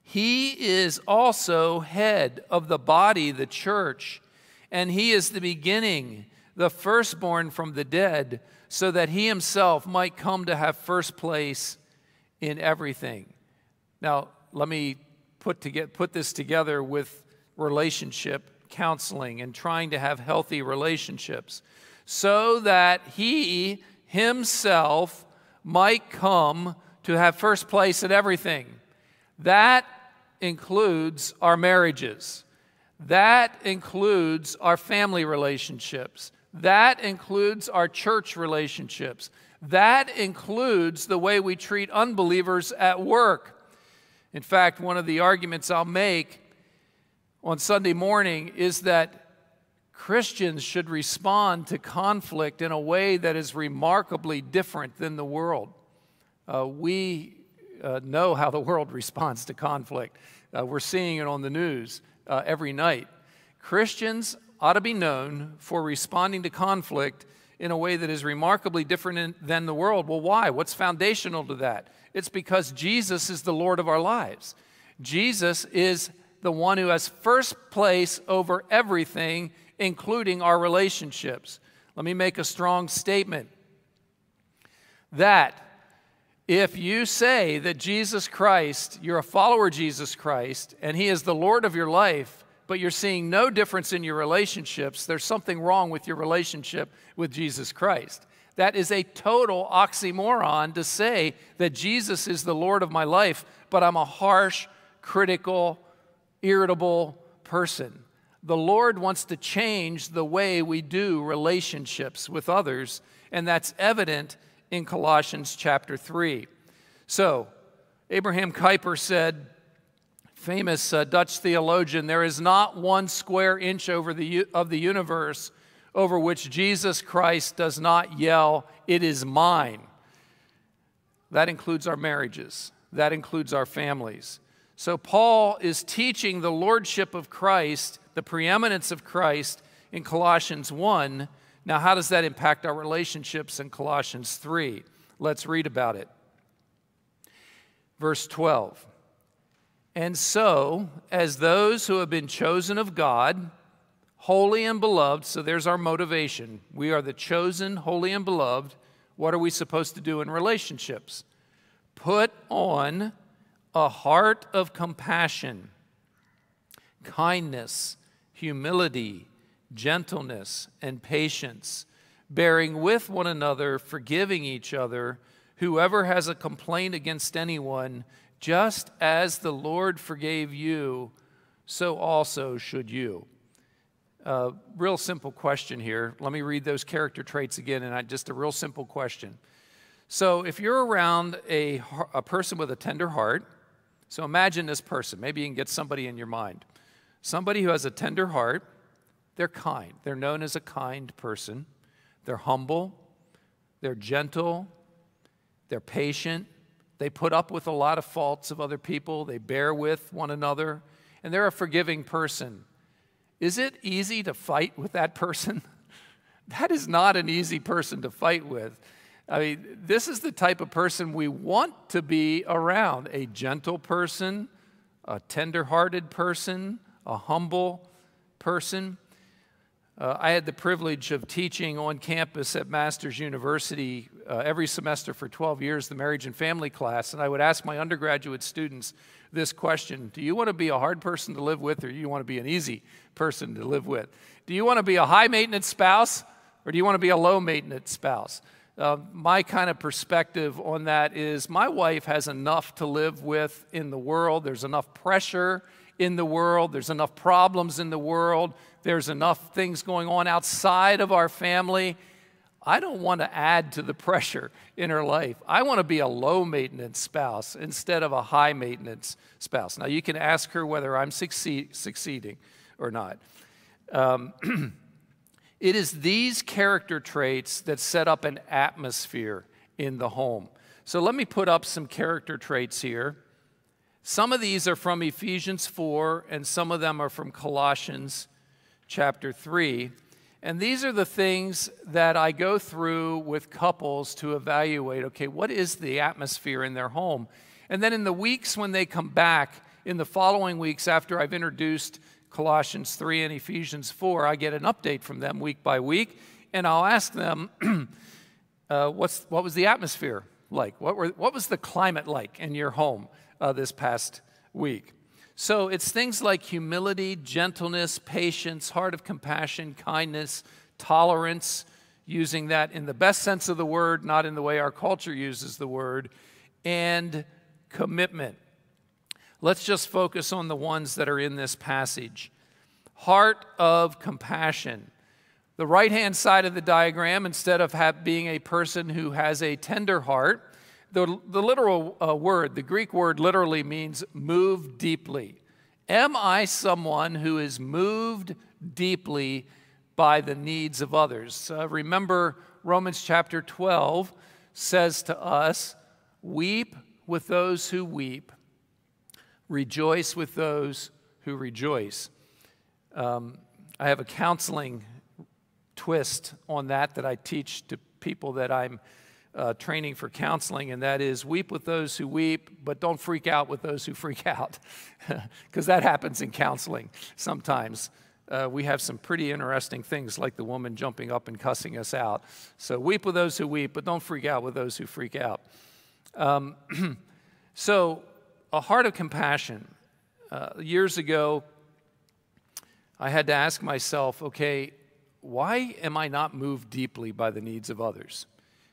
He is also head of the body, the church, and he is the beginning, the firstborn from the dead, so that he himself might come to have first place in everything. Now, let me put this together with relationship counseling and trying to have healthy relationships, so that he himself might come to have first place in everything. That includes our marriages. That includes our family relationships. That includes our church relationships. That includes the way we treat unbelievers at work. In fact, one of the arguments I'll make on Sunday morning is that Christians should respond to conflict in a way that is remarkably different than the world. We know how the world responds to conflict. We're seeing it on the news every night. Christians ought to be known for responding to conflict in a way that is remarkably different than the world. Well, why? What's foundational to that? It's because Jesus is the Lord of our lives. Jesus is the one who has first place over everything, including our relationships. Let me make a strong statement that if you say that Jesus Christ, you're a follower of Jesus Christ, and he is the Lord of your life, but you're seeing no difference in your relationships, there's something wrong with your relationship with Jesus Christ. That is a total oxymoron to say that Jesus is the Lord of my life, but I'm a harsh, critical, irritable person. The Lord wants to change the way we do relationships with others, and that's evident in Colossians chapter 3. So, Abraham Kuyper said, famous Dutch theologian, there is not one square inch of the universe over which Jesus Christ does not yell, "It is mine." That includes our marriages. That includes our families. So Paul is teaching the lordship of Christ, the preeminence of Christ in Colossians 1. Now, how does that impact our relationships in Colossians 3? Let's read about it. Verse 12. And so, as those who have been chosen of God, holy and beloved, so there's our motivation. We are the chosen, holy and beloved. What are we supposed to do in relationships? Put on a heart of compassion, kindness, humility, gentleness, and patience, bearing with one another, forgiving each other. Whoever has a complaint against anyone, just as the Lord forgave you, so also should you. Real simple question here. Let me read those character traits again, and just a real simple question. So if you're around a person with a tender heart, so imagine this person. Maybe you can get somebody in your mind. Somebody who has a tender heart, they're kind. They're known as a kind person. They're humble. They're gentle. They're patient. They put up with a lot of faults of other people. They bear with one another. And they're a forgiving person. Is it easy to fight with that person? That is not an easy person to fight with. I mean, this is the type of person we want to be around. A gentle person, a tender-hearted person, a humble person. I had the privilege of teaching on campus at Masters University every semester for 12 years, the marriage and family class, and I would ask my undergraduate students this question: do you want to be a hard person to live with, or do you want to be an easy person to live with? Do you want to be a high-maintenance spouse, or do you want to be a low-maintenance spouse? My kind of perspective on that is my wife has enough to live with in the world. There's enough pressure in the world. There's enough problems in the world. There's enough things going on outside of our family. I don't want to add to the pressure in her life. I want to be a low-maintenance spouse instead of a high-maintenance spouse. Now, you can ask her whether I'm succeeding or not. It is these character traits that set up an atmosphere in the home. So let me put up some character traits here. Some of these are from Ephesians 4, and some of them are from Colossians chapter 3. And these are the things that I go through with couples to evaluate, okay, what is the atmosphere in their home? And then in the weeks when they come back in the following weeks after I've introduced Colossians 3 and Ephesians 4, I get an update from them week by week, and I'll ask them, what was the atmosphere like? What was the climate like in your home this past week? So it's things like humility, gentleness, patience, heart of compassion, kindness, tolerance, using that in the best sense of the word, not in the way our culture uses the word, and commitment. Let's just focus on the ones that are in this passage. Heart of compassion. The right-hand side of the diagram, instead of being a person who has a tender heart, the literal word, the Greek word literally means move deeply. Am I someone who is moved deeply by the needs of others? Remember, Romans chapter 12 says to us, weep with those who weep, rejoice with those who rejoice. I have a counseling twist on that I teach to people that I'm training for counseling, and that is weep with those who weep, but don't freak out with those who freak out, because that happens in counseling sometimes. We have some pretty interesting things like the woman jumping up and cussing us out. So weep with those who weep, but don't freak out with those who freak out. So a heart of compassion. Years ago, I had to ask myself, okay, why am I not moved deeply by the needs of others?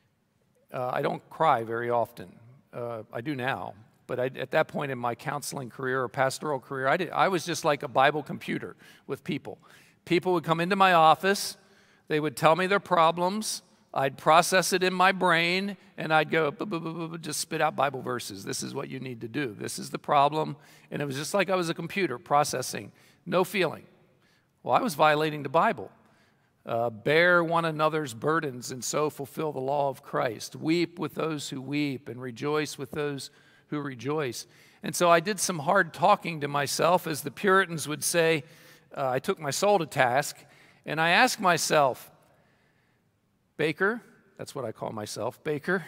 I don't cry very often. I do now. But at that point in my counseling career or pastoral career, I was just like a Bible computer with people. People would come into my office. They would tell me their problems. I'd process it in my brain, and I'd go, just spit out Bible verses. This is what you need to do. This is the problem. And it was just like I was a computer processing, no feeling. Well, I was violating the Bible. Bear one another's burdens and so fulfill the law of Christ. Weep with those who weep and rejoice with those who rejoice. And so I did some hard talking to myself, as the Puritans would say. I took my soul to task, and I asked myself, Baker, that's what I call myself, Baker,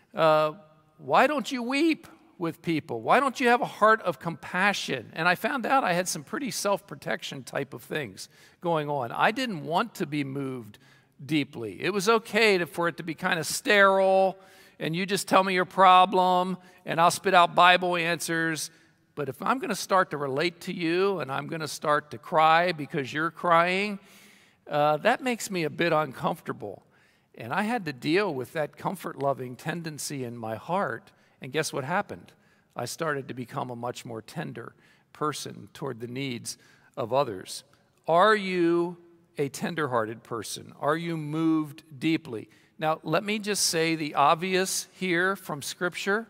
why don't you weep with people? Why don't you have a heart of compassion? And I found out I had some pretty self-protection type of things going on. I didn't want to be moved deeply. It was okay for it to be kind of sterile, and you just tell me your problem, and I'll spit out Bible answers. But if I'm going to start to relate to you, and I'm going to start to cry because you're crying, that makes me a bit uncomfortable. And I had to deal with that comfort-loving tendency in my heart. And guess what happened? I started to become a much more tender person toward the needs of others. Are you a tender-hearted person? Are you moved deeply? Now, let me just say the obvious here from Scripture.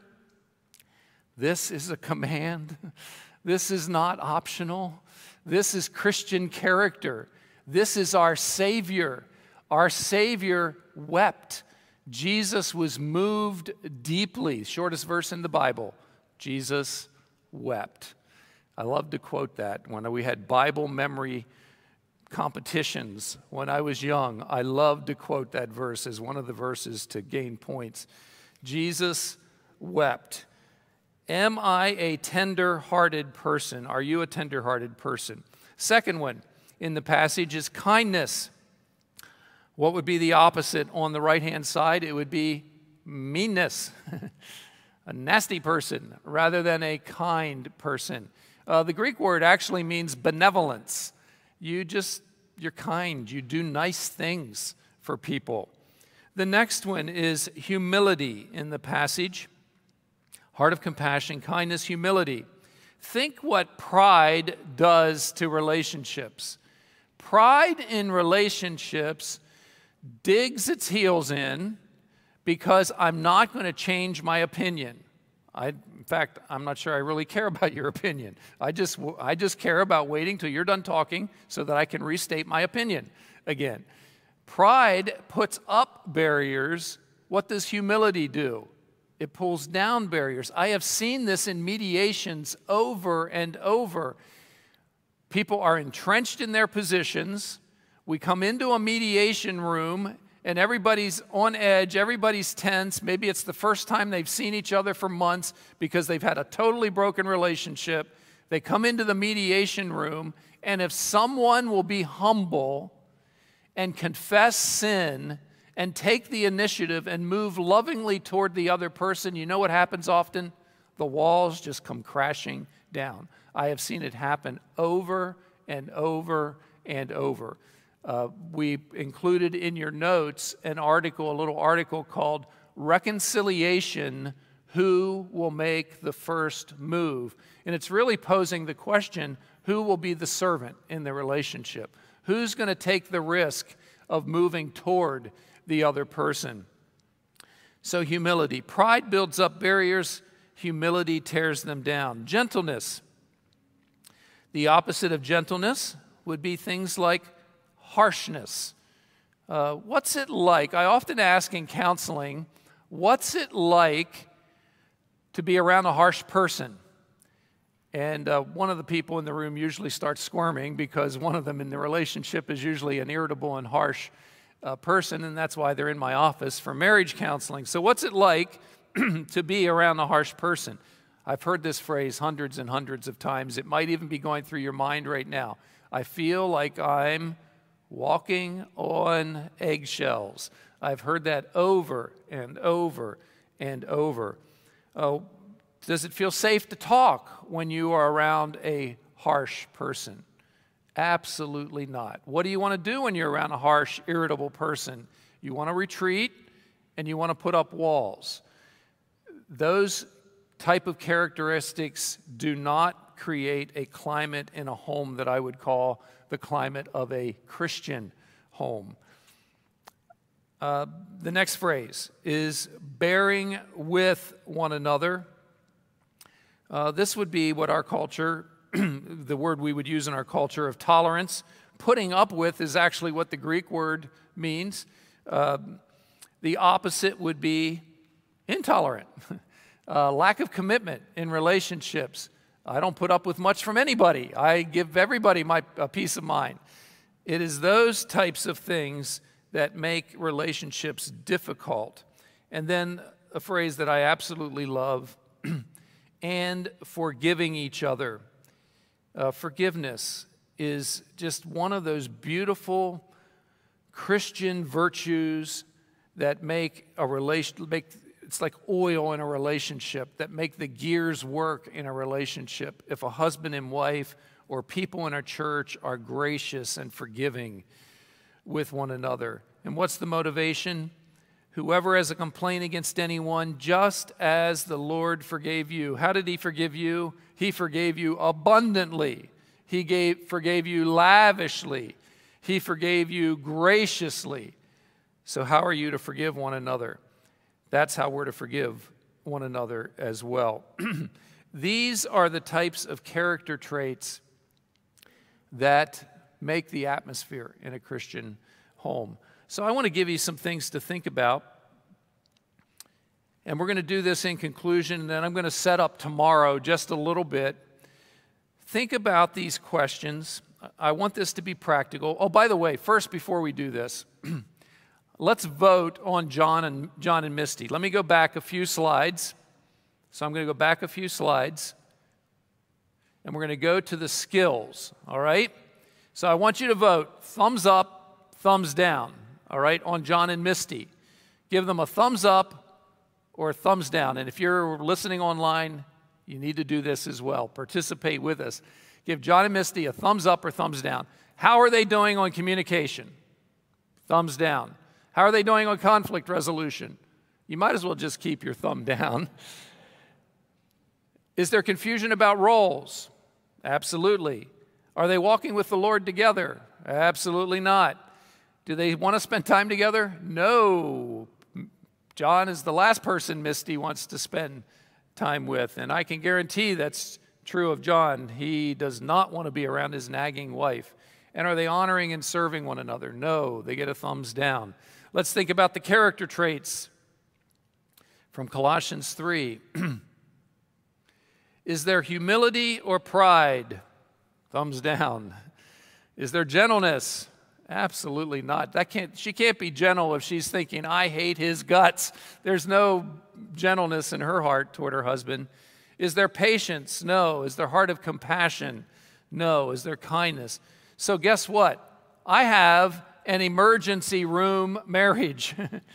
This is a command. This is not optional. This is Christian character. This is our Savior. Our Savior wept. Jesus was moved deeply. Shortest verse in the Bible. Jesus wept. I love to quote that. When we had Bible memory competitions when I was young, I loved to quote that verse as one of the verses to gain points. Jesus wept. Am I a tender-hearted person? Are you a tender-hearted person? Second one in the passage is kindness. What would be the opposite on the right-hand side? It would be meanness, a nasty person rather than a kind person. The Greek word actually means benevolence. You're kind. You do nice things for people. The next one is humility in the passage. Heart of compassion, kindness, humility. Think what pride does to relationships. Pride in relationships digs its heels in because I'm not going to change my opinion. In fact, I'm not sure I really care about your opinion. I just care about waiting till you're done talking so that I can restate my opinion again. Pride puts up barriers. What does humility do? It pulls down barriers. I have seen this in mediations over and over. People are entrenched in their positions. We come into a mediation room and everybody's on edge, everybody's tense. Maybe it's the first time they've seen each other for months because they've had a totally broken relationship. They come into the mediation room, and if someone will be humble and confess sin and take the initiative and move lovingly toward the other person, you know what happens often? The walls just come crashing down. I have seen it happen over and over and over. We included in your notes a little article called Reconciliation, Who Will Make the First Move? And it's really posing the question, who will be the servant in the relationship? Who's going to take the risk of moving toward the other person? So humility. Pride builds up barriers. Humility tears them down. Gentleness. The opposite of gentleness would be things like harshness. What's it like? I often ask in counseling, what's it like to be around a harsh person? And one of the people in the room usually starts squirming because one of them in the relationship is usually an irritable and harsh person, and that's why they're in my office for marriage counseling. So what's it like to be around a harsh person? I've heard this phrase hundreds and hundreds of times. It might even be going through your mind right now. I feel like I'm walking on eggshells. I've heard that over and over and over. Does it feel safe to talk when you are around a harsh person? Absolutely not. What do you want to do when you're around a harsh, irritable person? You want to retreat and you want to put up walls. Those type of characteristics do not create a climate in a home that I would call the climate of a Christian home. The next phrase is bearing with one another. This would be what our culture, the word we would use in our culture of tolerance. Putting up with is actually what the Greek word means. The opposite would be intolerant. Lack of commitment in relationships. I don't put up with much from anybody. I give everybody a peace of mind. It is those types of things that make relationships difficult. And then a phrase that I absolutely love, and forgiving each other. Forgiveness is just one of those beautiful Christian virtues that make it's like oil in a relationship, that make the gears work in a relationship. If a husband and wife or people in a church are gracious and forgiving with one another. And what's the motivation? Whoever has a complaint against anyone, just as the Lord forgave you. How did he forgive you? He forgave you abundantly. He forgave you lavishly. He forgave you graciously. So how are you to forgive one another? That's how we're to forgive one another as well. These are the types of character traits that make the atmosphere in a Christian home. So I want to give you some things to think about. And we're going to do this in conclusion, and then I'm going to set up tomorrow just a little bit. Think about these questions. I want this to be practical. Oh, by the way, first, before we do this, let's vote on John and Misty. Let me go back a few slides. So I'm going to go back a few slides. And we're going to go to the skills, all right? So I want you to vote thumbs up, thumbs down, all right, on John and Misty. Give them a thumbs up or a thumbs down. And if you're listening online, you need to do this as well. Participate with us. Give John and Misty a thumbs up or thumbs down. How are they doing on communication? Thumbs down. How are they doing on conflict resolution? You might as well just keep your thumb down. Is there confusion about roles? Absolutely. Are they walking with the Lord together? Absolutely not. Do they want to spend time together? No. John is the last person Misty wants to spend time with, and I can guarantee that's true of John. He does not want to be around his nagging wife. And are they honoring and serving one another? No, they get a thumbs down. Let's think about the character traits from Colossians 3. Is there humility or pride? Thumbs down. Is there gentleness? Absolutely not. She can't be gentle if she's thinking, I hate his guts. There's no gentleness in her heart toward her husband. Is there patience? No. Is there heart of compassion? No. Is there kindness? So guess what? I have an emergency room marriage.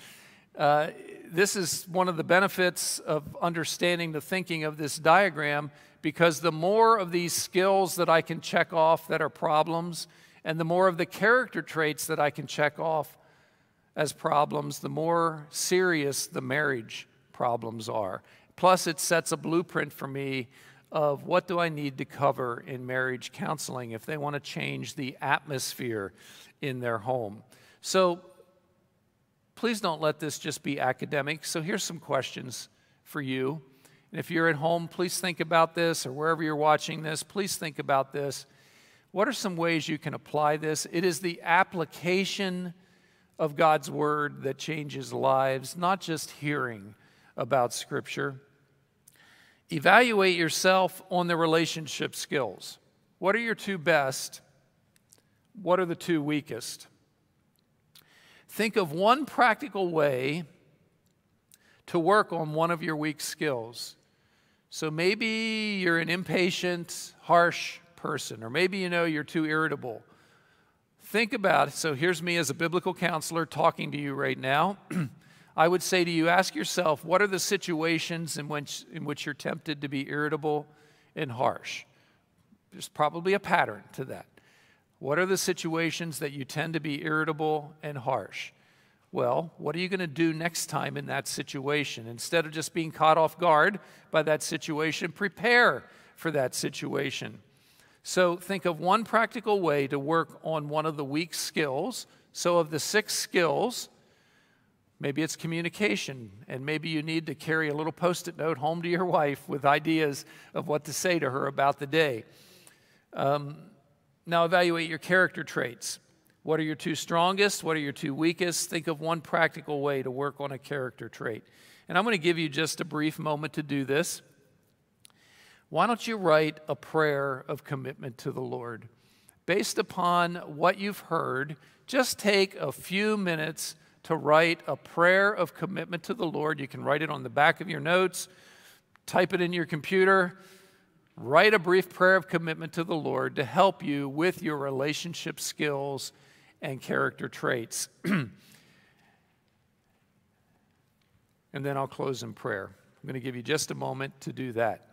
This is one of the benefits of understanding the thinking of this diagram, because the more of these skills that I can check off that are problems, and the more of the character traits that I can check off as problems, the more serious the marriage problems are. Plus, it sets a blueprint for me of what do I need to cover in marriage counseling if they want to change the atmosphere in their home. So please don't let this just be academic. So here's some questions for you. And if you're at home, please think about this, or wherever you're watching this, please think about this. What are some ways you can apply this? It is the application of God's Word that changes lives, not just hearing about Scripture. Evaluate yourself on the relationship skills. What are your 2 best? What are the 2 weakest? Think of one practical way to work on one of your weak skills. So maybe you're an impatient, harsh person, or maybe you're too irritable. Think about it. So here's me as a biblical counselor talking to you right now. I would say to you, ask yourself, what are the situations in which you're tempted to be irritable and harsh? There's probably a pattern to that. What are the situations that you tend to be irritable and harsh? Well, what are you going to do next time in that situation? Instead of just being caught off guard by that situation, prepare for that situation. So think of one practical way to work on one of the weak skills. So of the 6 skills, maybe it's communication, and maybe you need to carry a little Post-it note home to your wife with ideas of what to say to her about the day. Now evaluate your character traits. What are your 2 strongest? What are your 2 weakest? Think of one practical way to work on a character trait. And I'm going to give you just a brief moment to do this. Why don't you write a prayer of commitment to the Lord? Based upon what you've heard, just take a few minutes to write a prayer of commitment to the Lord. You can write it on the back of your notes, type it in your computer. Write a brief prayer of commitment to the Lord to help you with your relationship skills and character traits. And then I'll close in prayer. I'm going to give you just a moment to do that.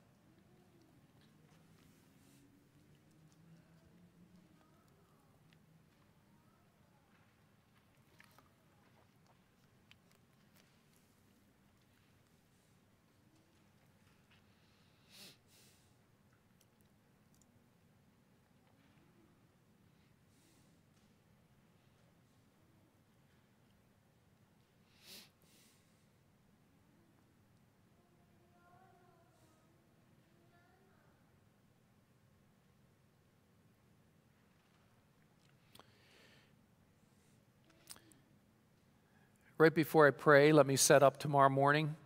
Right before I pray, let me set up tomorrow morning.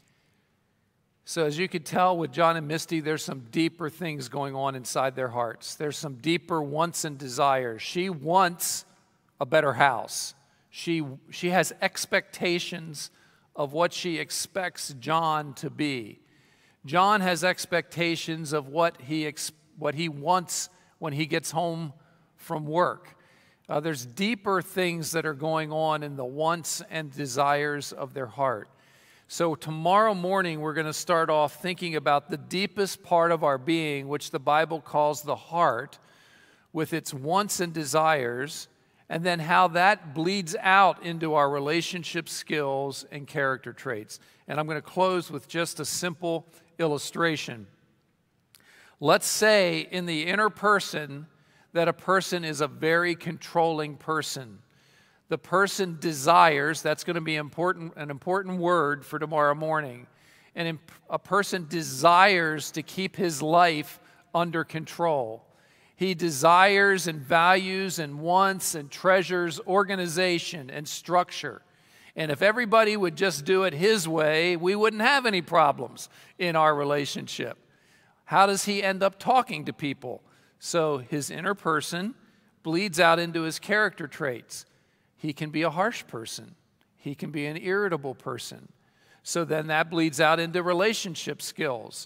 So as you could tell with John and Misty, there's some deeper things going on inside their hearts. There's some deeper wants and desires. She wants a better house. She has expectations of what she expects John to be. John has expectations of what he wants when he gets home from work. There's deeper things that are going on in the wants and desires of their heart. So tomorrow morning, we're going to start off thinking about the deepest part of our being, which the Bible calls the heart, with its wants and desires, and then how that bleeds out into our relationship skills and character traits. And I'm going to close with just a simple illustration. Let's say in the inner person that a person is a very controlling person. The person desires, that's going to be an important word for tomorrow morning. And a person desires to keep his life under control. He desires and values and wants and treasures organization and structure. And if everybody would just do it his way, we wouldn't have any problems in our relationship. How does he end up talking to people? So his inner person bleeds out into his character traits. He can be a harsh person. He can be an irritable person. So then that bleeds out into relationship skills.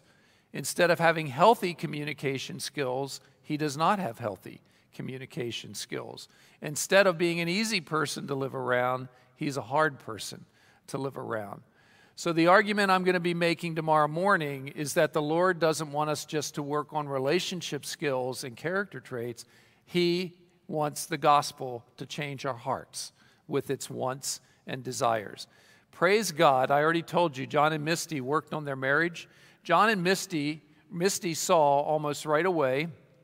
Instead of having healthy communication skills, he does not have healthy communication skills. Instead of being an easy person to live around, he's a hard person to live around. So the argument I'm going to be making tomorrow morning is that the Lord doesn't want us just to work on relationship skills and character traits. He wants the gospel to change our hearts with its wants and desires. Praise God. I already told you, John and Misty worked on their marriage. John and Misty saw almost right away.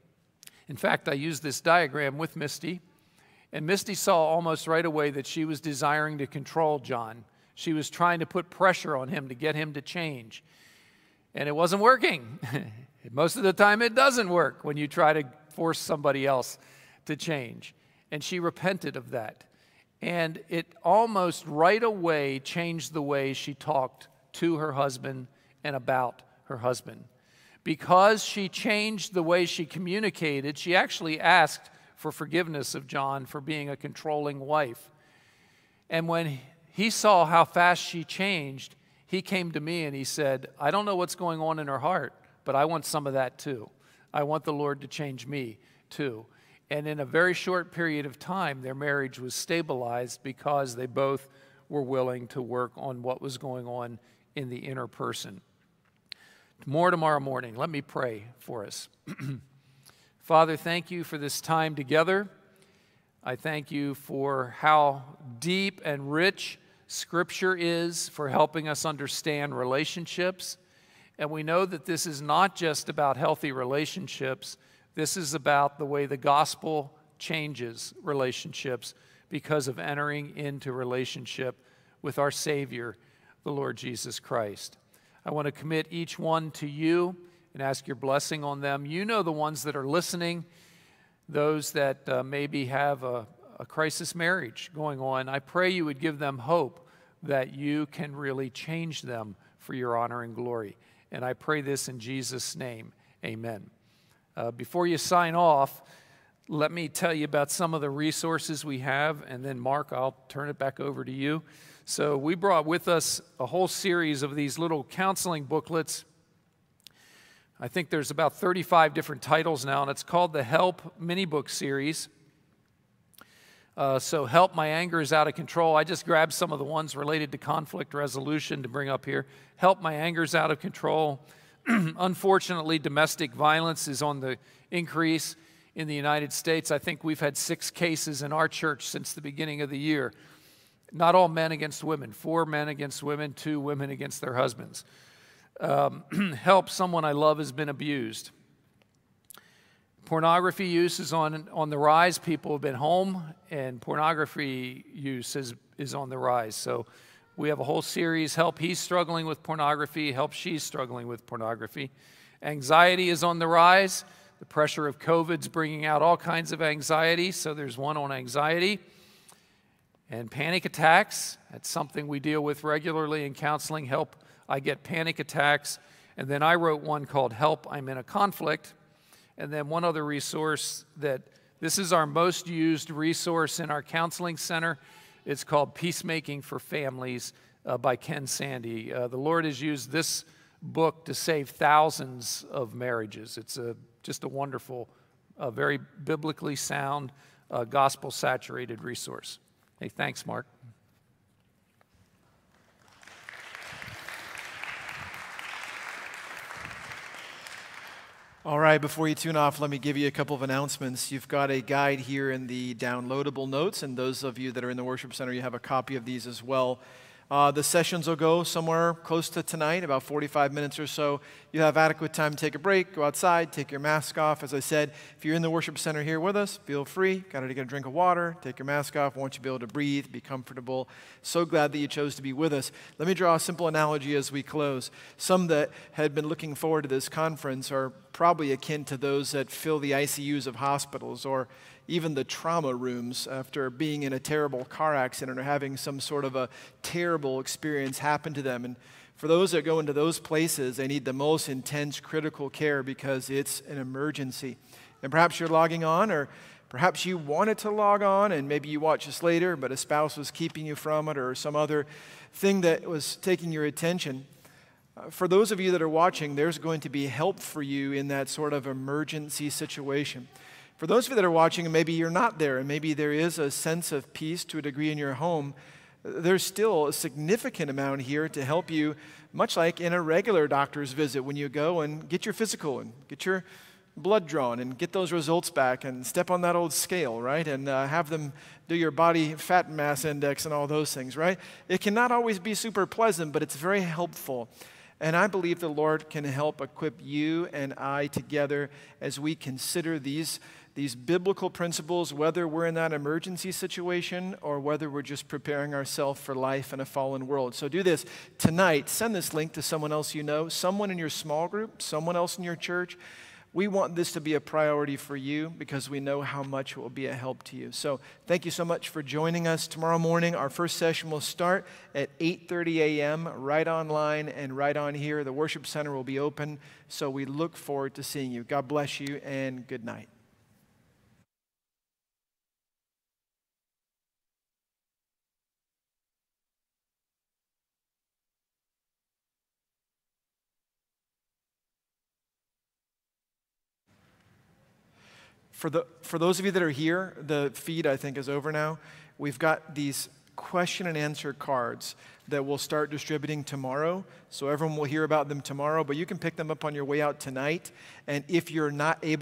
In fact, I used this diagram with Misty. And Misty saw almost right away that she was desiring to control John. She was trying to put pressure on him to get him to change. And it wasn't working. Most of the time it doesn't work when you try to force somebody else to change. And she repented of that. And it almost right away changed the way she talked to her husband and about her husband. Because she changed the way she communicated, she actually asked for forgiveness of John for being a controlling wife. And when he saw how fast she changed, he came to me and he said, I don't know what's going on in her heart, but I want some of that too. I want the Lord to change me too. And in a very short period of time, their marriage was stabilized because they both were willing to work on what was going on in the inner person. More tomorrow morning. Let me pray for us. Father, thank you for this time together. I thank you for how deep and rich Scripture is for helping us understand relationships. And we know that this is not just about healthy relationships. This is about the way the gospel changes relationships because of entering into relationship with our Savior, the Lord Jesus Christ. I want to commit each one to you and ask your blessing on them. You know the ones that are listening, those that maybe have a crisis marriage going on. I pray you would give them hope that you can really change them for your honor and glory. And I pray this in Jesus' name. Amen. Before you sign off, let me tell you about some of the resources we have, and then Mark, I'll turn it back over to you. So we brought with us a whole series of these little counseling booklets. I think there's about 35 different titles now, and it's called the Help Mini Book Series. So Help My Anger is Out of Control. I just grabbed some of the ones related to conflict resolution to bring up here. Help My Anger is Out of Control. Unfortunately, domestic violence is on the increase in the United States. I think we've had 6 cases in our church since the beginning of the year. Not all men against women. 4 men against women, 2 women against their husbands. Help Someone I Love Has Been Abused. Pornography use is on the rise. People have been home, and pornography use is on the rise. So we have a whole series, Help He's Struggling with Pornography, Help She's Struggling with Pornography. Anxiety is on the rise. The pressure of COVID's bringing out all kinds of anxiety, so there's one on anxiety. And panic attacks, that's something we deal with regularly in counseling. Help, I get panic attacks. And then I wrote one called Help, I'm in a Conflict. And then one other resource that this is our most used resource in our counseling center. It's called Peacemaking for Families by Ken Sande. The Lord has used this book to save thousands of marriages. It's just a wonderful, very biblically sound, gospel-saturated resource. Hey, thanks, Mark. All right, before you tune off, let me give you a couple of announcements. You've got a guide here in the downloadable notes, and those of you that are in the worship center, you have a copy of these as well. The sessions will go somewhere close to tonight, about 45 minutes or so. You have adequate time to take a break, go outside, take your mask off. As I said, if you're in the worship center here with us, feel free. Got to get a drink of water, take your mask off. I want you to be able to breathe, be comfortable. So glad that you chose to be with us. Let me draw a simple analogy as we close. Some that had been looking forward to this conference are probably akin to those that fill the ICUs of hospitals or even the trauma rooms after being in a terrible car accident or having some sort of a terrible experience happen to them. And for those that go into those places, they need the most intense critical care because it's an emergency. And perhaps you're logging on, or perhaps you wanted to log on and maybe you watch this later, but a spouse was keeping you from it or some other thing that was taking your attention. For those of you that are watching, there's going to be help for you in that sort of emergency situation. For those of you that are watching, and maybe you're not there, and maybe there is a sense of peace to a degree in your home, there's still a significant amount here to help you, much like in a regular doctor's visit when you go and get your physical and get your blood drawn and get those results back and step on that old scale, right? And have them do your body fat mass index and all those things, right? It cannot always be super pleasant, but it's very helpful. And I believe the Lord can help equip you and I together as we consider these biblical principles, whether we're in that emergency situation or whether we're just preparing ourselves for life in a fallen world. So do this tonight. Send this link to someone else you know, someone in your small group, someone else in your church. We want this to be a priority for you because we know how much it will be a help to you. So thank you so much for joining us. Tomorrow morning, our first session will start at 8:30 a.m. right online and right on here. The worship center will be open, so we look forward to seeing you. God bless you, and good night. For those of you that are here, the feed, I think, is over now. We've got these question and answer cards that we'll start distributing tomorrow. So everyone will hear about them tomorrow, but you can pick them up on your way out tonight. And if you're not able